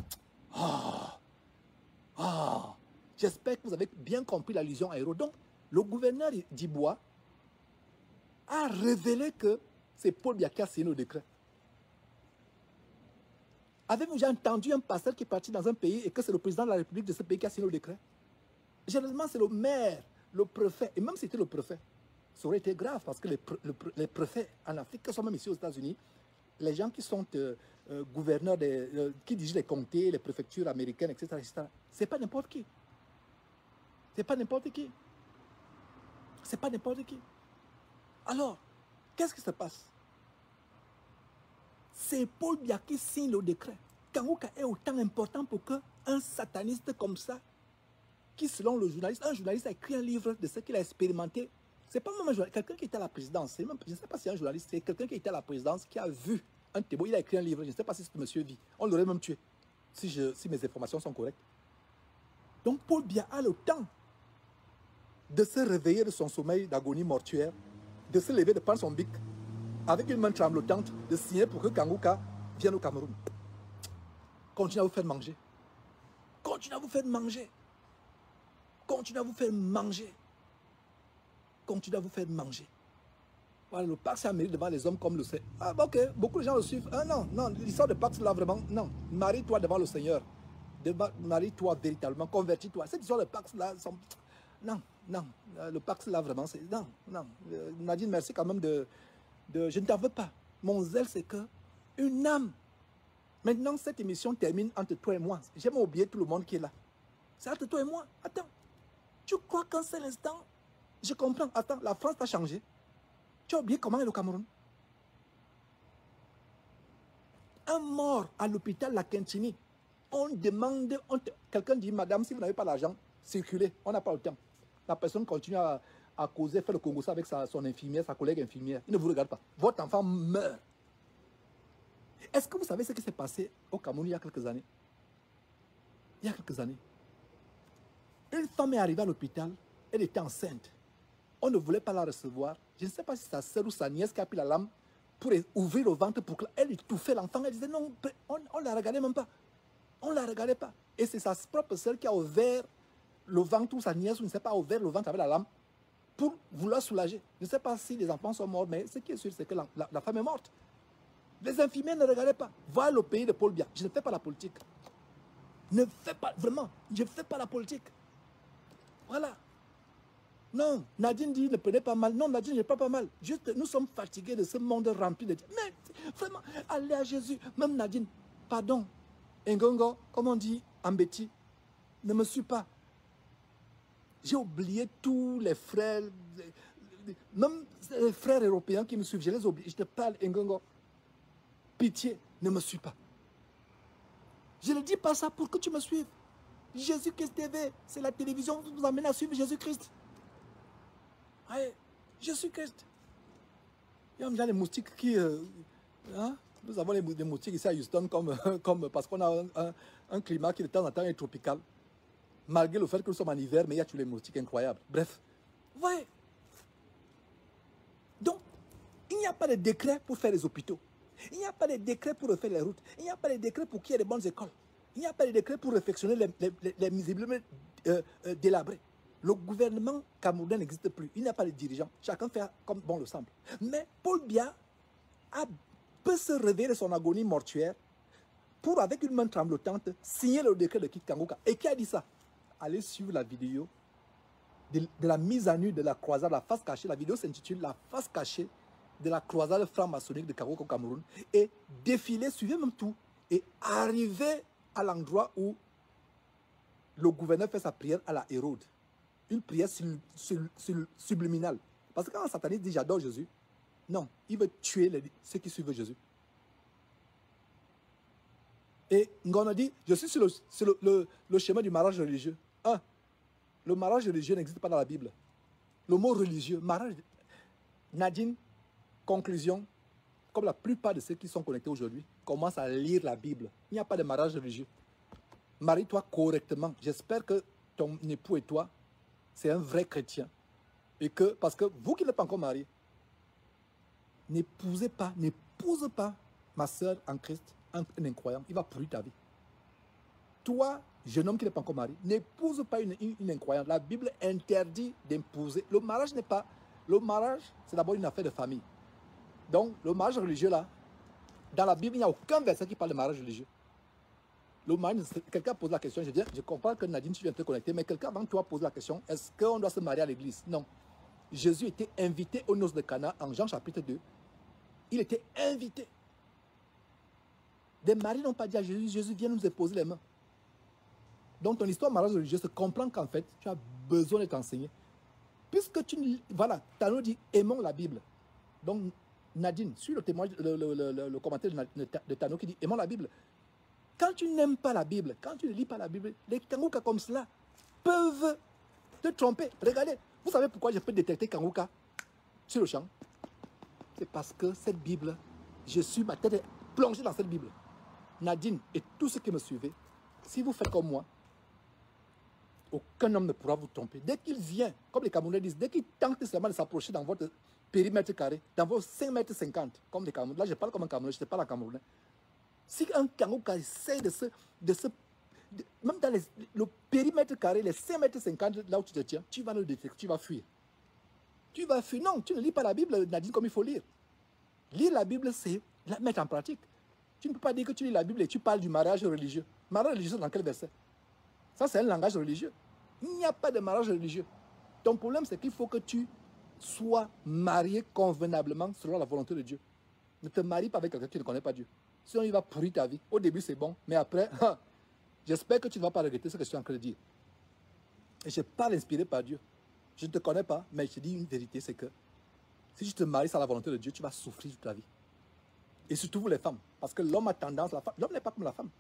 A: J'espère que vous avez bien compris l'allusion à Héros. Donc, Le gouverneur d'Ibois a révélé que c'est Paul Biya qui a signé le décret. Avez-vous déjà entendu un pasteur qui est parti dans un pays et que c'est le président de la République de ce pays qui a signé le décret? Généralement, c'est le maire, le préfet, et même si c'était le préfet, ça aurait été grave parce que les préfets en Afrique, que sont même ici aux États-Unis, les gens qui sont gouverneurs, qui dirigent les comtés, les préfectures américaines, etc., c'est pas n'importe qui. C'est pas n'importe qui. C'est pas n'importe qui. Alors, qu'est-ce qui se passe? C'est Paul Biya qui signe le décret. Kangouka est autant important pour qu'un sataniste comme ça, qui selon le journaliste, un journaliste a écrit un livre de ce qu'il a expérimenté. C'est pas même un journaliste, quelqu'un qui était à la présidence. Même, je ne sais pas si c'est un journaliste, c'est quelqu'un qui était à la présidence, qui a vu un témoin, il a écrit un livre, je ne sais pas si ce monsieur vit. On l'aurait même tué, si mes informations sont correctes. Donc Paul Biya a le temps de se réveiller de son sommeil d'agonie mortuaire, de se lever, de prendre son bic, avec une main tremblotante, de signer pour que Kangouka vienne au Cameroun. Continuez à vous faire manger. Continuez à vous faire manger. Continuez à vous faire manger. Continuez à vous faire manger. Voilà, le Pax a mérité devant les hommes comme le Seigneur. Ah, ok, beaucoup de gens le suivent. Ah non, non, l'histoire de Pax là vraiment, non. Marie-toi devant le Seigneur. Marie-toi véritablement, convertis-toi. Cette histoire de Pax là, non, non. Le Pax là vraiment, c'est. Non, non. Nadine, merci quand même de. Je ne t'en veux pas. Mon zèle, c'est que une âme. Maintenant, cette émission termine entre toi et moi. J'aime oublier tout le monde qui est là. C'est entre toi et moi. Attends. Tu crois qu'un seul instant, je comprends. Attends, la France a changé. Tu as oublié comment est le Cameroun? Un mort à l'hôpital La Quintini. On demande, quelqu'un dit, madame, si vous n'avez pas l'argent, circulez. On n'a pas le temps. La personne continue à causer, faire le Congo avec son infirmière, sa collègue infirmière. Il ne vous regarde pas. Votre enfant meurt. Est-ce que vous savez ce qui s'est passé au Cameroun il y a quelques années? Il y a quelques années. Une femme est arrivée à l'hôpital, elle était enceinte. On ne voulait pas la recevoir. Je ne sais pas si sa soeur ou sa nièce qui a pris la lame pour ouvrir le ventre pour qu'elle étouffait l'enfant. Elle disait non, on ne la regardait même pas. On ne la regardait pas. Et c'est sa propre soeur qui a ouvert le ventre, ou sa nièce, ou ne sait pas, a ouvert le ventre avec la lame pour vouloir soulager. Je ne sais pas si les enfants sont morts, mais ce qui est sûr, c'est que la femme est morte. Les infirmiers ne regardaient pas. Voilà le pays de Paul Biya. Je ne fais pas la politique. Ne fais pas, vraiment, je ne fais pas la politique. Voilà. Non, Nadine dit ne prenez pas mal. Non, Nadine, je ne prends pas mal. Juste, nous sommes fatigués de ce monde rempli de... Mais vraiment, allez à Jésus. Même Nadine, pardon. Ngongo, comme on dit en Béti, ne me suis pas. J'ai oublié tous les frères, même les frères européens qui me suivent, je les oublie. Je te parle, Ngongo. Pitié, ne me suis pas. Je ne dis pas ça pour que tu me suives. Jésus-Christ TV, c'est la télévision qui vous amène à suivre Jésus-Christ. Ouais, Jésus-Christ. Il y a déjà les moustiques qui... hein? Nous avons les moustiques ici à Houston parce qu'on a un climat qui de temps en temps est tropical. Malgré le fait que nous sommes en hiver, mais il y a tous les moustiques incroyables. Bref. Ouais. Donc, il n'y a pas de décret pour faire les hôpitaux. Il n'y a pas de décret pour refaire les routes. Il n'y a pas de décret pour qu'il y ait de bonnes écoles. Il n'y a pas de décret pour réfectionner les visiblement délabrés. Le gouvernement camerounais n'existe plus. Il n'y a pas de dirigeants. Chacun fait comme bon le semble. Mais Paul Biya peut se réveiller de son agonie mortuaire pour, avec une main tremblotante, signer le décret de Kit Kangouka. Et qui a dit ça? Allez suivre la vidéo de la mise à nu de la croisade, la face cachée. La vidéo s'intitule La face cachée de la croisade franc-maçonnique de Kangouka au Cameroun. Et défiler, suivez même tout. Et arriver à l'endroit où le gouverneur fait sa prière à la Hérode. Une prière subliminale. Parce que quand un sataniste dit j'adore Jésus, non, il veut tuer ceux qui suivent Jésus. Et Ngono dit, je suis sur le chemin du mariage religieux. Le mariage religieux n'existe pas dans la Bible. Le mot religieux, mariage, Nadine, conclusion, comme la plupart de ceux qui sont connectés aujourd'hui, commencent à lire la Bible. Il n'y a pas de mariage religieux. Marie-toi correctement. J'espère que ton époux et toi, c'est un vrai chrétien. Et que, parce que vous qui n'êtes pas encore mariés, n'épouse pas ma soeur en Christ, un incroyant. Il va pourrir ta vie. toi, jeune homme qui n'est pas encore marié, n'épouse pas une incroyante. La Bible interdit d'épouser. Le mariage n'est pas... Le mariage, c'est d'abord une affaire de famille. Donc, le mariage religieux, là, dans la Bible, il n'y a aucun verset qui parle de mariage religieux. Le mariage, quelqu'un pose la question, je comprends que Nadine, tu viens de te connecter, mais quelqu'un avant toi pose la question, est-ce qu'on doit se marier à l'église? Non. Jésus était invité aux noces de Cana en Jean chapitre 2. Il était invité. Des maris n'ont pas dit à Jésus, Jésus vient nous imposer les mains. Donc ton histoire mariage religieux se comprend qu'en fait, tu as besoin d'être enseigné. Puisque tu... Voilà, Tano dit, aimons la Bible. Donc Nadine, suis le témoignage, le commentaire de Tano qui dit, aimons la Bible. Quand tu n'aimes pas la Bible, quand tu ne lis pas la Bible, les Kangouka comme cela peuvent te tromper. Regardez, vous savez pourquoi je peux détecter Kangouka sur le champ? C'est parce que cette Bible, ma tête est plongée dans cette Bible. Nadine et tous ceux qui me suivent, si vous faites comme moi, aucun homme ne pourra vous tromper. Dès qu'il vient, comme les Camerounais disent, dès qu'il tente seulement de s'approcher dans votre périmètre carré, dans vos 5,50 m, comme les Camerounais, là je parle comme un Camerounais, je ne parle pas en Camerounais. Si un Kangouka essaie même dans le périmètre carré, les 5,50 m là où tu te tiens, tu vas le détecter, tu vas fuir. Tu vas fuir. Non, tu ne lis pas la Bible, Nadine, comme il faut lire. Lire la Bible, c'est la mettre en pratique. Tu ne peux pas dire que tu lis la Bible et tu parles du mariage religieux. Mariage religieux, dans quel verset? Ça, c'est un langage religieux. Il n'y a pas de mariage religieux. Ton problème, c'est qu'il faut que tu sois marié convenablement selon la volonté de Dieu. Ne te marie pas avec quelqu'un qui ne connaît pas Dieu. Sinon, il va pourrir ta vie. Au début, c'est bon, mais après, j'espère que tu ne vas pas regretter ce que je suis en train de dire. Et je parle inspiré par Dieu. Je ne te connais pas, mais je te dis une vérité, c'est que si tu te maries sans la volonté de Dieu, tu vas souffrir toute ta vie. Et surtout vous les femmes, parce que l'homme a tendance, l'homme n'est pas comme la femme.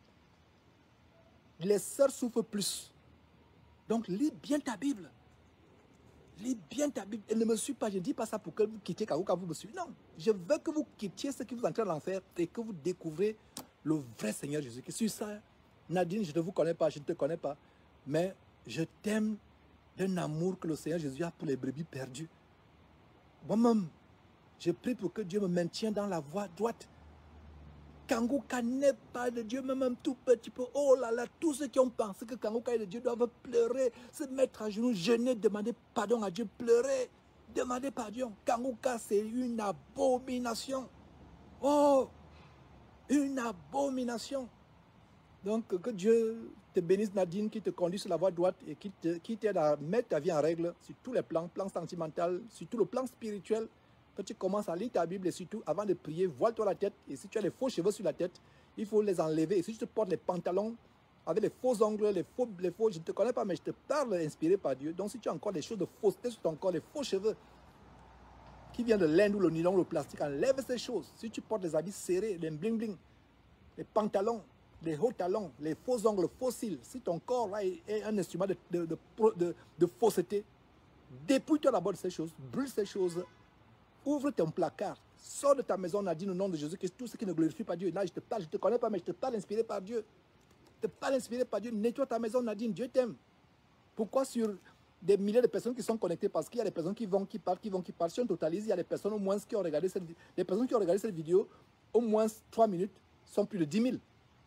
A: Les sœurs souffrent plus. Donc lis bien ta Bible. Lis bien ta Bible. Et ne me suis pas, je ne dis pas ça pour que vous quittiez quand vous me suivez. Non, je veux que vous quittiez ce qui vous entraîne à l'enfer et que vous découvrez le vrai Seigneur Jésus. Sur ça, Nadine, je ne vous connais pas, je ne te connais pas, mais je t'aime d'un amour que le Seigneur Jésus a pour les brebis perdues. Moi-même, je prie pour que Dieu me maintienne dans la voie droite. Kangouka n'est pas de Dieu, même un tout petit peu. Oh là là, tous ceux qui ont pensé que Kangouka est de Dieu doivent pleurer, se mettre à genoux, jeûner, demander pardon à Dieu, pleurer, demander pardon. Kangouka, c'est une abomination. Oh, une abomination. Donc, que Dieu te bénisse, Nadine, qui te conduit sur la voie droite et qui t'aide à mettre ta vie en règle sur tous les plans, plan sentimental, sur tout le plan spirituel. Que tu commences à lire ta Bible et surtout, avant de prier, voile-toi la tête. Et si tu as les faux cheveux sur la tête, il faut les enlever. Et si tu te portes les pantalons avec les faux ongles, les faux, je ne te connais pas, mais je te parle inspiré par Dieu. Donc si tu as encore des choses de fausseté sur ton corps, les faux cheveux qui viennent de l'Inde ou le nylon ou le plastique, enlève ces choses. Si tu portes les habits serrés, les bling-bling, les pantalons, les hauts talons, les faux ongles, faux cils, si ton corps là est un instrument de fausseté, dépouille-toi d'abord de ces choses, brûle ces choses. Ouvre ton placard, sors de ta maison, Nadine, au nom de Jésus, que tout ce qui ne glorifie pas Dieu. Là, je te parle, je ne te connais pas, mais je te parle inspiré par Dieu. Je te parle inspiré par Dieu. Nettoie ta maison, Nadine, Dieu t'aime. Pourquoi sur des milliers de personnes qui sont connectées? Parce qu'il y a des personnes qui vont, qui partent, qui vont, qui partent. Si on totalise, il y a des personnes au moins qui ont regardé cette vidéo, au moins 3 minutes, sont plus de 10 000.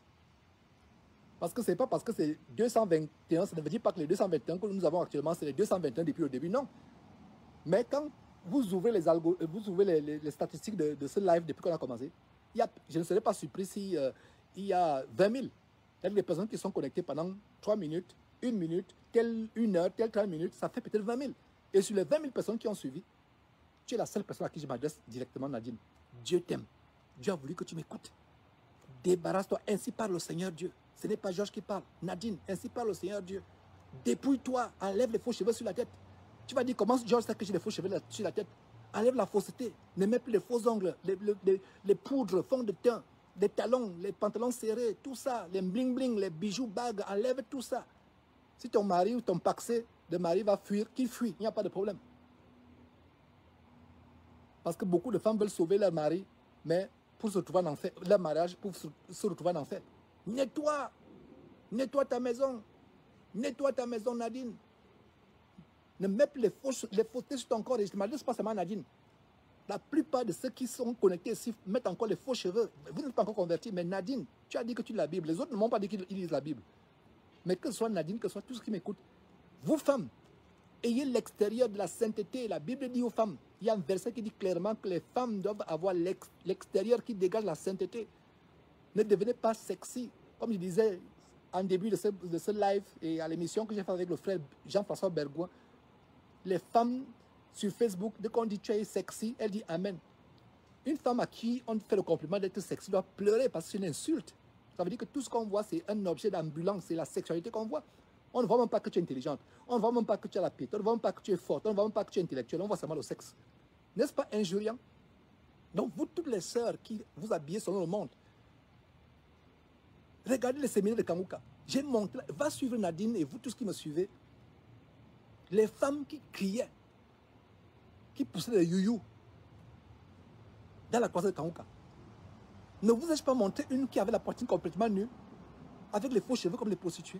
A: Parce que ce n'est pas parce que c'est 221, ça ne veut dire pas que les 221 que nous avons actuellement, c'est les 221 depuis le début, non. Mais quand vous ouvrez les statistiques de ce live depuis qu'on a commencé, je ne serais pas surpris si il y a 20 000. Il y a des personnes qui sont connectées pendant 3 minutes, 1 minute, telle 1 heure, telle 30 minutes, ça fait peut-être 20 000. Et sur les 20 000 personnes qui ont suivi, tu es la seule personne à qui je m'adresse directement, Nadine. Dieu t'aime. Dieu a voulu que tu m'écoutes. Débarrasse-toi, ainsi parle le Seigneur Dieu. Ce n'est pas Georges qui parle. Nadine, ainsi parle le Seigneur Dieu. Dépouille-toi, enlève les faux cheveux sur la tête. Tu vas dire, comment Georges sait que j'ai les faux cheveux sur la tête? Enlève la fausseté. Ne mets plus les faux ongles, les poudres, fond de teint, les talons, les pantalons serrés, tout ça, les bling-bling, les bijoux, bagues, enlève tout ça. Si ton mari ou ton paxé de mari va fuir, qu'il fuit, il n'y a pas de problème. Parce que beaucoup de femmes veulent sauver leur mari, mais pour se retrouver en enfer, leur mariage, pour se retrouver en enfer. Nettoie. Nettoie ta maison. Nettoie ta maison, Nadine. Ne mets plus les faussetés sur ton corps. Et je ne m'adresse pas seulement à Nadine. La plupart de ceux qui sont connectés ici mettent encore les faux cheveux. Vous n'êtes pas encore convertis, mais Nadine, tu as dit que tu lis la Bible. Les autres ne m'ont pas dit qu'ils lisent la Bible. mais que ce soit Nadine, que ce soit tous ceux qui m'écoutent, vous femmes, ayez l'extérieur de la sainteté. La Bible dit aux femmes, il y a un verset qui dit clairement que les femmes doivent avoir l'extérieur qui dégage la sainteté. Ne devenez pas sexy. Comme je disais en début de ce live et à l'émission que j'ai fait avec le frère Jean-François Bergouin, les femmes sur Facebook, dès qu'on dit tu es sexy, elle dit Amen. Une femme à qui on fait le compliment d'être sexy doit pleurer parce que c'est une insulte. Ça veut dire que tout ce qu'on voit, c'est un objet d'ambulance, c'est la sexualité qu'on voit. On ne voit même pas que tu es intelligente, on ne voit même pas que tu as la pied, on ne voit même pas que tu es forte, on ne voit même pas que tu es intellectuelle, on voit seulement le sexe. N'est-ce pas injuriant? Donc vous, toutes les sœurs qui vous habillez selon le monde, regardez les séminaires de Kanguka. J'ai montré, va suivre Nadine et vous tous qui me suivez, les femmes qui criaient, qui poussaient les youyou dans la croisade de Kanguka. Ne vous ai-je pas montré une qui avait la poitrine complètement nue, avec les faux cheveux comme les prostituées?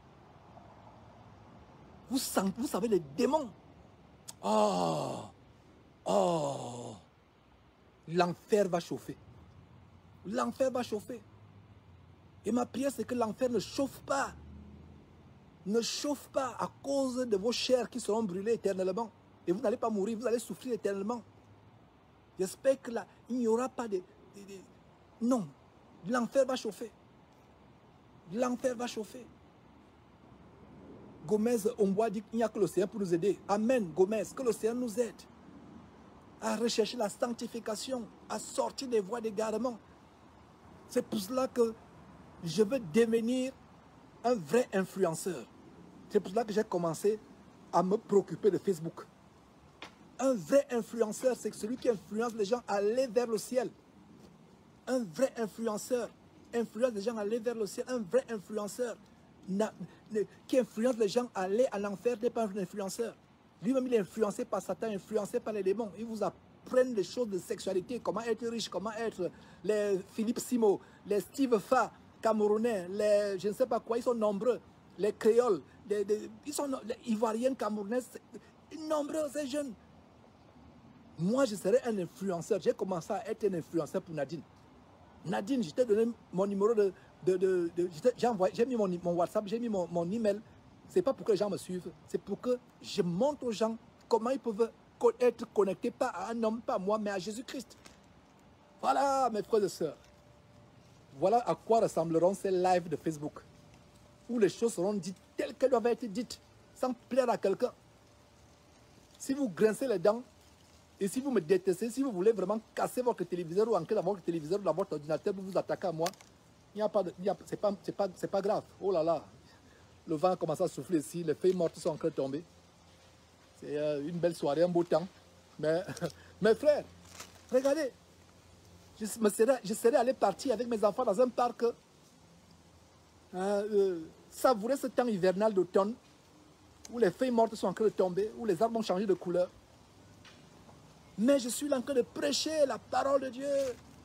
A: Vous savez les démons. Oh, oh, l'enfer va chauffer. L'enfer va chauffer. Et ma prière, c'est que l'enfer ne chauffe pas. Ne chauffe pas à cause de vos chairs qui seront brûlées éternellement. Et vous n'allez pas mourir, vous allez souffrir éternellement. J'espère que là, il n'y aura pas de... Non, l'enfer va chauffer. L'enfer va chauffer. Gomez Ombois dit qu'il n'y a que l'océan pour nous aider. Amen, Gomez, que l'océan nous aide à rechercher la sanctification, à sortir des voies d'égarement. C'est pour cela que je veux devenir un vrai influenceur. C'est pour cela que j'ai commencé à me préoccuper de Facebook. Un vrai influenceur, c'est celui qui influence les gens à aller vers le ciel. Un vrai influenceur influence les gens à aller vers le ciel. Un vrai influenceur qui influence les gens à aller à l'enfer n'est pas un influenceur. Lui-même, il est influencé par Satan, influencé par les démons. Ils vous apprennent des choses de sexualité, comment être riche, comment être les Philippe Simo, les Steve Fa, Camerounais, les je ne sais pas quoi, ils sont nombreux. Les créoles, ils sont les ivoiriennes, camerounaises, nombreux ces jeunes. Moi, je serais un influenceur. J'ai commencé à être un influenceur pour Nadine. Nadine, je t'ai donné mon numéro j'ai mis mon WhatsApp, j'ai mis mon email. Ce n'est pas pour que les gens me suivent, c'est pour que je montre aux gens comment ils peuvent être connectés, pas à un homme, pas à moi, mais à Jésus-Christ. Voilà, mes frères et sœurs. Voilà à quoi ressembleront ces lives de Facebook, où les choses seront dites telles qu'elles doivent être dites, sans plaire à quelqu'un. Si vous grincez les dents, et si vous me détestez, si vous voulez vraiment casser votre téléviseur ou entrer dans votre téléviseur ou dans votre ordinateur pour vous attaquer à moi, c'est pas grave. Oh là là, le vent a commencé à souffler ici, les feuilles mortes sont en train de tomber. C'est une belle soirée, un beau temps. Mais mes frères, regardez, je serais allé partir avec mes enfants dans un parc, savourer ce temps hivernal d'automne, où les feuilles mortes sont en train de tomber, où les arbres ont changé de couleur. Mais je suis là en train de prêcher la parole de Dieu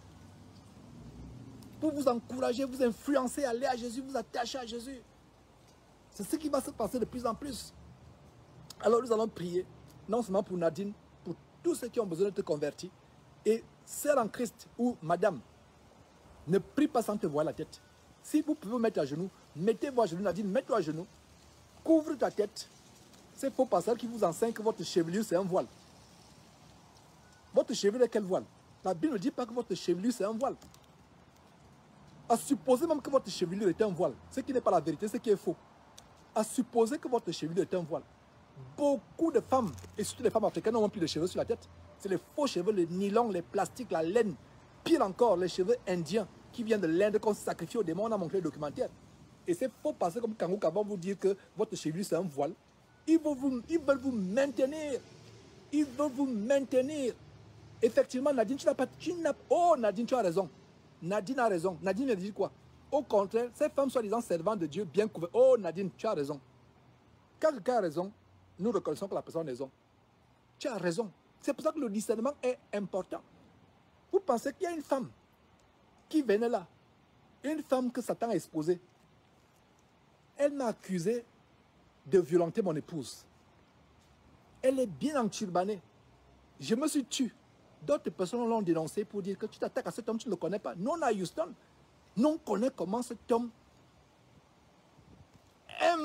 A: pour vous encourager, vous influencer à aller à Jésus, vous attacher à Jésus. C'est ce qui va se passer de plus en plus. Alors nous allons prier, non seulement pour Nadine, pour tous ceux qui ont besoin de te convertir. Et sœur en Christ ou madame, ne prie pas sans te voir la tête. Si vous pouvez vous mettre à genoux, mettez-vous à genoux. Nadine, mets-toi à genoux. Couvre ta tête. C'est faux pasteur qui vous enseigne que votre chevelure c'est un voile. Votre chevelure est quel voile? La Bible ne dit pas que votre chevelure c'est un voile. À supposer même que votre chevelure est un voile, ce qui n'est pas la vérité, ce qui est faux. À supposer que votre chevelure est un voile. Beaucoup de femmes, et surtout les femmes africaines, n'ont plus de cheveux sur la tête. C'est les faux cheveux, le nylon, les plastiques, la laine. Pire encore, les cheveux indiens qui viennent de l'Inde qu'on sacrifie aux démons. On a montré le documentaire. Et c'est faux parce que comme Kanguka vont vous dire que votre chevelure c'est un voile. Ils veulent vous maintenir. Ils veulent vous maintenir. Effectivement, Nadine, oh, Nadine, tu as raison. Nadine a raison. Nadine, elle dit quoi? Au contraire, ces femmes soi-disant servantes de Dieu bien couvertes. Oh, Nadine, tu as raison. Quand quelqu'un a raison, nous reconnaissons que la personne a raison. Tu as raison. C'est pour ça que le discernement est important. Vous pensez qu'il y a une femme qui venait là, une femme que Satan a exposée. Elle m'a accusé de violenter mon épouse. Elle est bien enturbanée. Je me suis tué. D'autres personnes l'ont dénoncé pour dire que tu t'attaques à cet homme, tu ne le connais pas. Nous, on a Houston. Nous, on connaît comment cet homme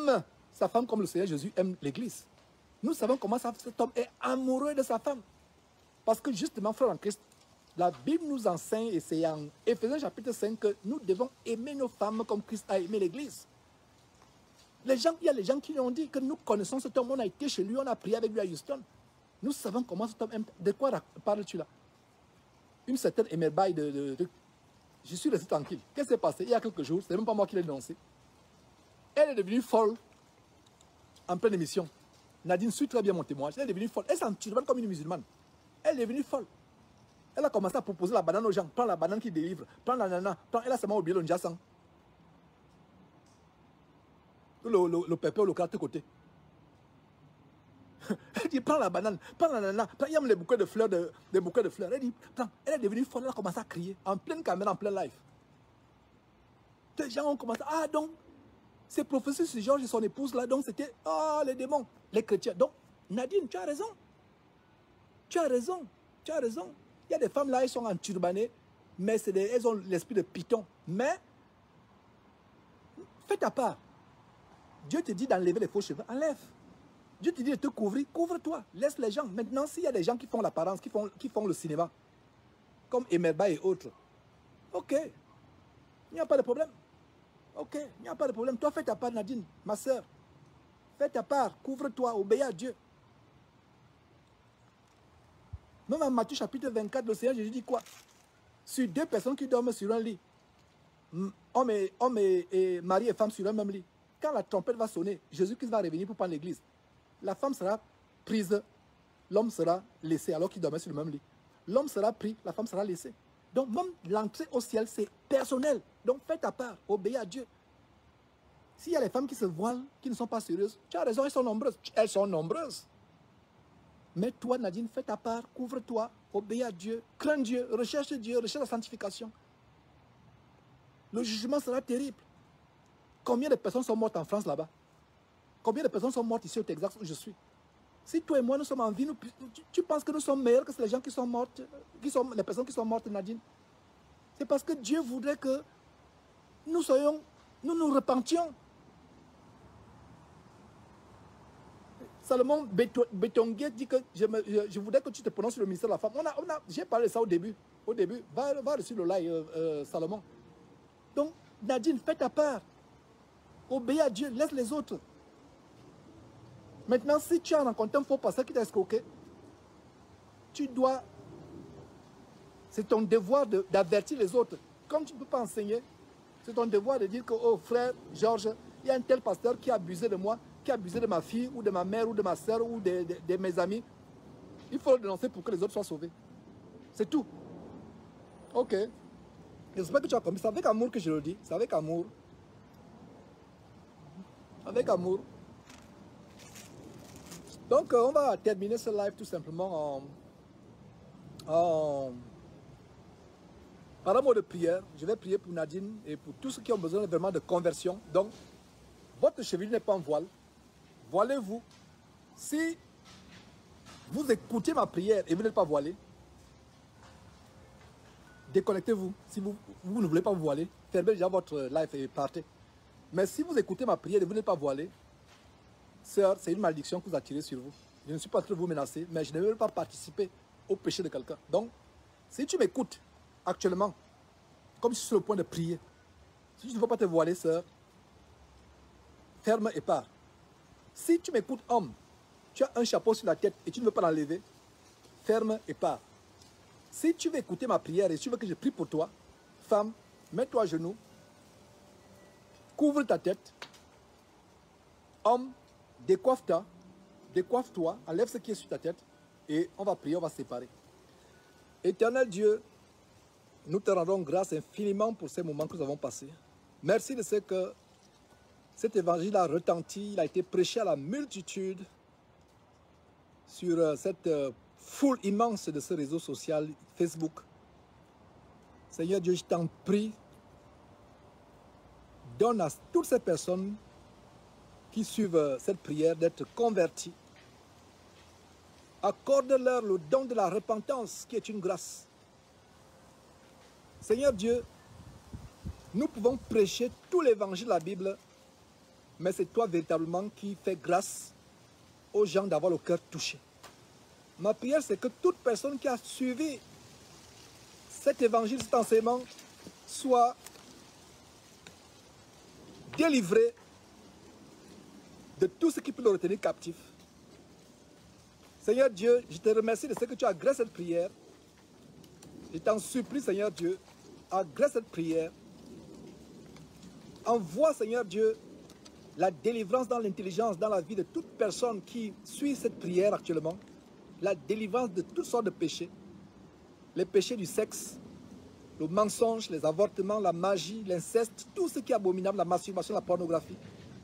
A: aime sa femme comme le Seigneur Jésus aime l'Église. Nous savons comment cet homme est amoureux de sa femme. Parce que justement, frère en Christ, la Bible nous enseigne, et c'est en Éphésiens chapitre 5, que nous devons aimer nos femmes comme Christ a aimé l'Église. Il y a les gens qui ont dit que nous connaissons cet homme, on a été chez lui, on a prié avec lui à Houston. Nous savons comment cet homme aime. De quoi parles-tu là? Une certaine émerveille Je suis resté tranquille. Qu'est-ce qui s'est passé? Il y a quelques jours, c'est même pas moi qui l'ai dénoncé. Elle est devenue folle en pleine émission. Nadine suit très bien mon témoignage. Elle est devenue folle. Elle s'en tire comme une musulmane. Elle est devenue folle. Elle a commencé à proposer la banane aux gens. Prends la banane qui délivre. Prends la nana. Elle a seulement oublié le njassan. Le pépé ou le carte côté. Elle dit prends la banane, prends la nana, prends, il y a les bouquets de fleurs, des bouquets de fleurs. Elle dit prends. Elle est devenue folle, elle a commencé à crier en pleine caméra, en plein live. Les gens ont commencé, ah donc, c'est professeur sur Georges et son épouse là, donc c'était, les démons, les chrétiens. Donc, Nadine, tu as raison. Tu as raison, tu as raison. Il y a des femmes là, elles sont en turbané, mais elles ont l'esprit de python. Mais, fais ta part. Dieu te dit d'enlever les faux cheveux, enlève. Dieu te dit de te couvrir, couvre-toi, laisse les gens. Maintenant, s'il y a des gens qui font l'apparence, qui font le cinéma, comme Emerba et autres, ok, il n'y a pas de problème. Ok, il n'y a pas de problème. Toi, fais ta part, Nadine, ma soeur. Fais ta part, couvre-toi, obéis à Dieu. Même en Matthieu chapitre 24, le Seigneur Jésus dit quoi? Sur deux personnes qui dorment sur un lit, homme et mari et femme sur un même lit, quand la trompette va sonner, Jésus-Christ va revenir pour prendre l'église. La femme sera prise, l'homme sera laissé alors qu'il dormait sur le même lit. L'homme sera pris, la femme sera laissée. Donc même l'entrée au ciel, c'est personnel. Donc fais ta part, obéis à Dieu. S'il y a les femmes qui se voilent, qui ne sont pas sérieuses, tu as raison, elles sont nombreuses. Elles sont nombreuses. Mais toi, Nadine, fais ta part, couvre-toi, obéis à Dieu, crains Dieu, recherche la sanctification. Le jugement sera terrible. Combien de personnes sont mortes en France là-bas? Combien de personnes sont mortes ici au Texas où je suis? Si toi et moi nous sommes en vie, tu penses que nous sommes meilleurs que les gens qui sont mortes, les personnes qui sont mortes, Nadine? C'est parce que Dieu voudrait que nous nous repentions. Salomon Bétonguet dit que je voudrais que tu te prononces sur le ministère de la femme. J'ai parlé de ça au début. Va sur le live, Salomon. Donc, Nadine, fais ta part. Obéis à Dieu, laisse les autres. Maintenant, si tu as rencontré un faux pasteur qui t'a escroqué, tu dois... C'est ton devoir d'avertir les autres. Comme tu ne peux pas enseigner, c'est ton devoir de dire que, oh frère Georges, il y a un tel pasteur qui a abusé de moi, qui a abusé de ma fille, ou de ma mère, ou de ma soeur, ou de mes amis. Il faut le dénoncer pour que les autres soient sauvés. C'est tout. Ok. J'espère que tu as compris. C'est avec amour que je le dis. C'est avec amour. Avec amour. Donc, on va terminer ce live tout simplement par un mot de prière. Je vais prier pour Nadine et pour tous ceux qui ont besoin vraiment de conversion. Donc, votre cheville n'est pas en voile. Voilez-vous. Si vous écoutez ma prière et vous n'êtes pas voilé, déconnectez-vous. Si vous ne voulez pas vous voiler, fermez déjà votre live et partez. Mais si vous écoutez ma prière et vous n'êtes pas voilé, sœur, c'est une malédiction que vous attirez sur vous. Je ne suis pas en train de vous menacer, mais je ne veux pas participer au péché de quelqu'un. Donc, si tu m'écoutes actuellement, comme je suis sur le point de prier, si tu ne veux pas te voiler, sœur, ferme et pars. Si tu m'écoutes, homme, tu as un chapeau sur la tête et tu ne veux pas l'enlever, ferme et pars. Si tu veux écouter ma prière et si tu veux que je prie pour toi, femme, mets-toi à genoux, couvre ta tête, homme, décoiffe-toi, enlève ce qui est sur ta tête et on va prier, on va se séparer. Éternel Dieu, nous te rendons grâce infiniment pour ces moments que nous avons passés. Merci de ce que cet évangile a retenti, il a été prêché à la multitude sur cette foule immense de ce réseau social Facebook. Seigneur Dieu, je t'en prie, donne à toutes ces personnes qui suivent cette prière d'être convertis. Accorde-leur le don de la repentance qui est une grâce. Seigneur Dieu, nous pouvons prêcher tout l'évangile de la Bible mais c'est toi véritablement qui fais grâce aux gens d'avoir le cœur touché. Ma prière, c'est que toute personne qui a suivi cet évangile, cet enseignement, soit délivrée de tout ce qui peut le retenir captif. Seigneur Dieu, je te remercie de ce que tu as agré cette prière. Je t'en supplie, Seigneur Dieu, agrée cette prière. Envoie, Seigneur Dieu, la délivrance dans l'intelligence, dans la vie de toute personne qui suit cette prière actuellement. La délivrance de toutes sortes de péchés. Les péchés du sexe, le mensonge, les avortements, la magie, l'inceste, tout ce qui est abominable, la masturbation, la pornographie.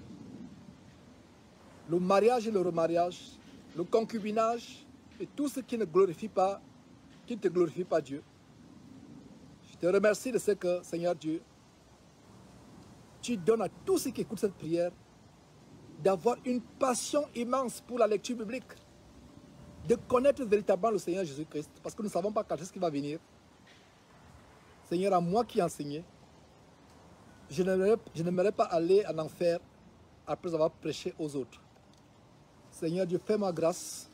A: Le mariage et le remariage, le concubinage et tout ce qui ne glorifie pas, qui ne te glorifie pas Dieu. Je te remercie de ce que, Seigneur Dieu, tu donnes à tous ceux qui écoutent cette prière d'avoir une passion immense pour la lecture biblique, de connaître véritablement le Seigneur Jésus-Christ, parce que nous ne savons pas quand est-ce qu'il va venir. Seigneur, à moi qui enseignais, je n'aimerais pas aller en enfer après avoir prêché aux autres. Seigneur Dieu, fais-moi grâce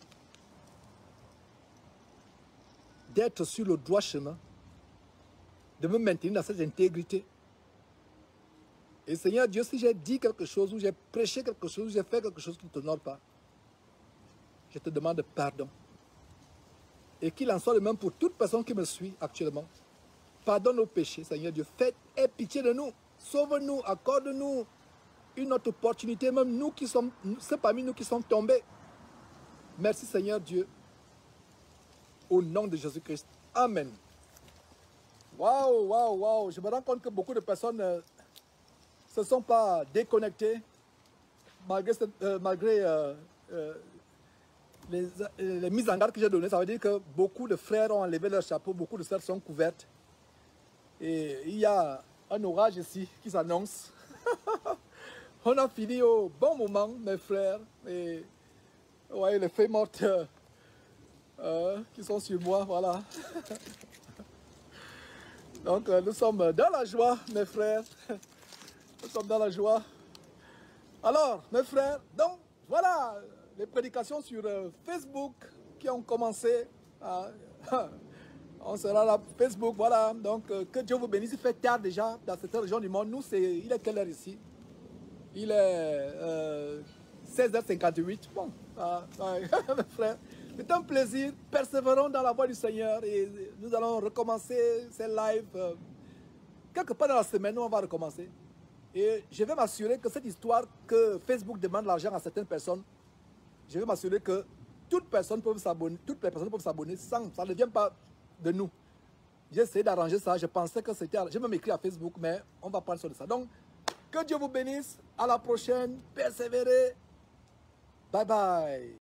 A: d'être sur le droit chemin, de me maintenir dans cette intégrité. Et Seigneur Dieu, si j'ai dit quelque chose, ou j'ai prêché quelque chose, ou j'ai fait quelque chose qui ne t'honore pas, je te demande pardon. Et qu'il en soit de même pour toute personne qui me suit actuellement. Pardonne nos péchés, Seigneur Dieu. Aie pitié de nous. Sauve-nous, accorde-nous une autre opportunité, même nous qui sommes, c'est parmi nous qui sommes tombés. Merci Seigneur Dieu. Au nom de Jésus-Christ. Amen. Waouh, waouh, waouh. Je me rends compte que beaucoup de personnes ne se sont pas déconnectées malgré les mises en garde que j'ai données. Ça veut dire que beaucoup de frères ont enlevé leur chapeau, beaucoup de sœurs sont couvertes. Et il y a un orage ici qui s'annonce. On a fini au bon moment, mes frères. Et ouais, les feuilles mortes qui sont sur moi, voilà. Donc nous sommes dans la joie, mes frères. Nous sommes dans la joie. Alors, mes frères, donc voilà les prédications sur Facebook qui ont commencé. On sera là, Facebook, voilà. Donc, que Dieu vous bénisse. Il fait tard déjà dans cette région du monde. Nous, il est quelle heure ici? Il est 16h58. Bon, mes frères, c'est un plaisir. Persévérons dans la voie du Seigneur et nous allons recommencer ces lives. Quelque part dans la semaine, nous, on va recommencer. Et je vais m'assurer que cette histoire que Facebook demande l'argent à certaines personnes, je vais m'assurer que toutes les personnes peuvent s'abonner sans, ça ne vient pas de nous. J'ai essayé d'arranger ça, je pensais que c'était... J'ai même écrit à Facebook, mais on va prendre sur ça. Donc, que Dieu vous bénisse, à la prochaine, persévérez, bye bye.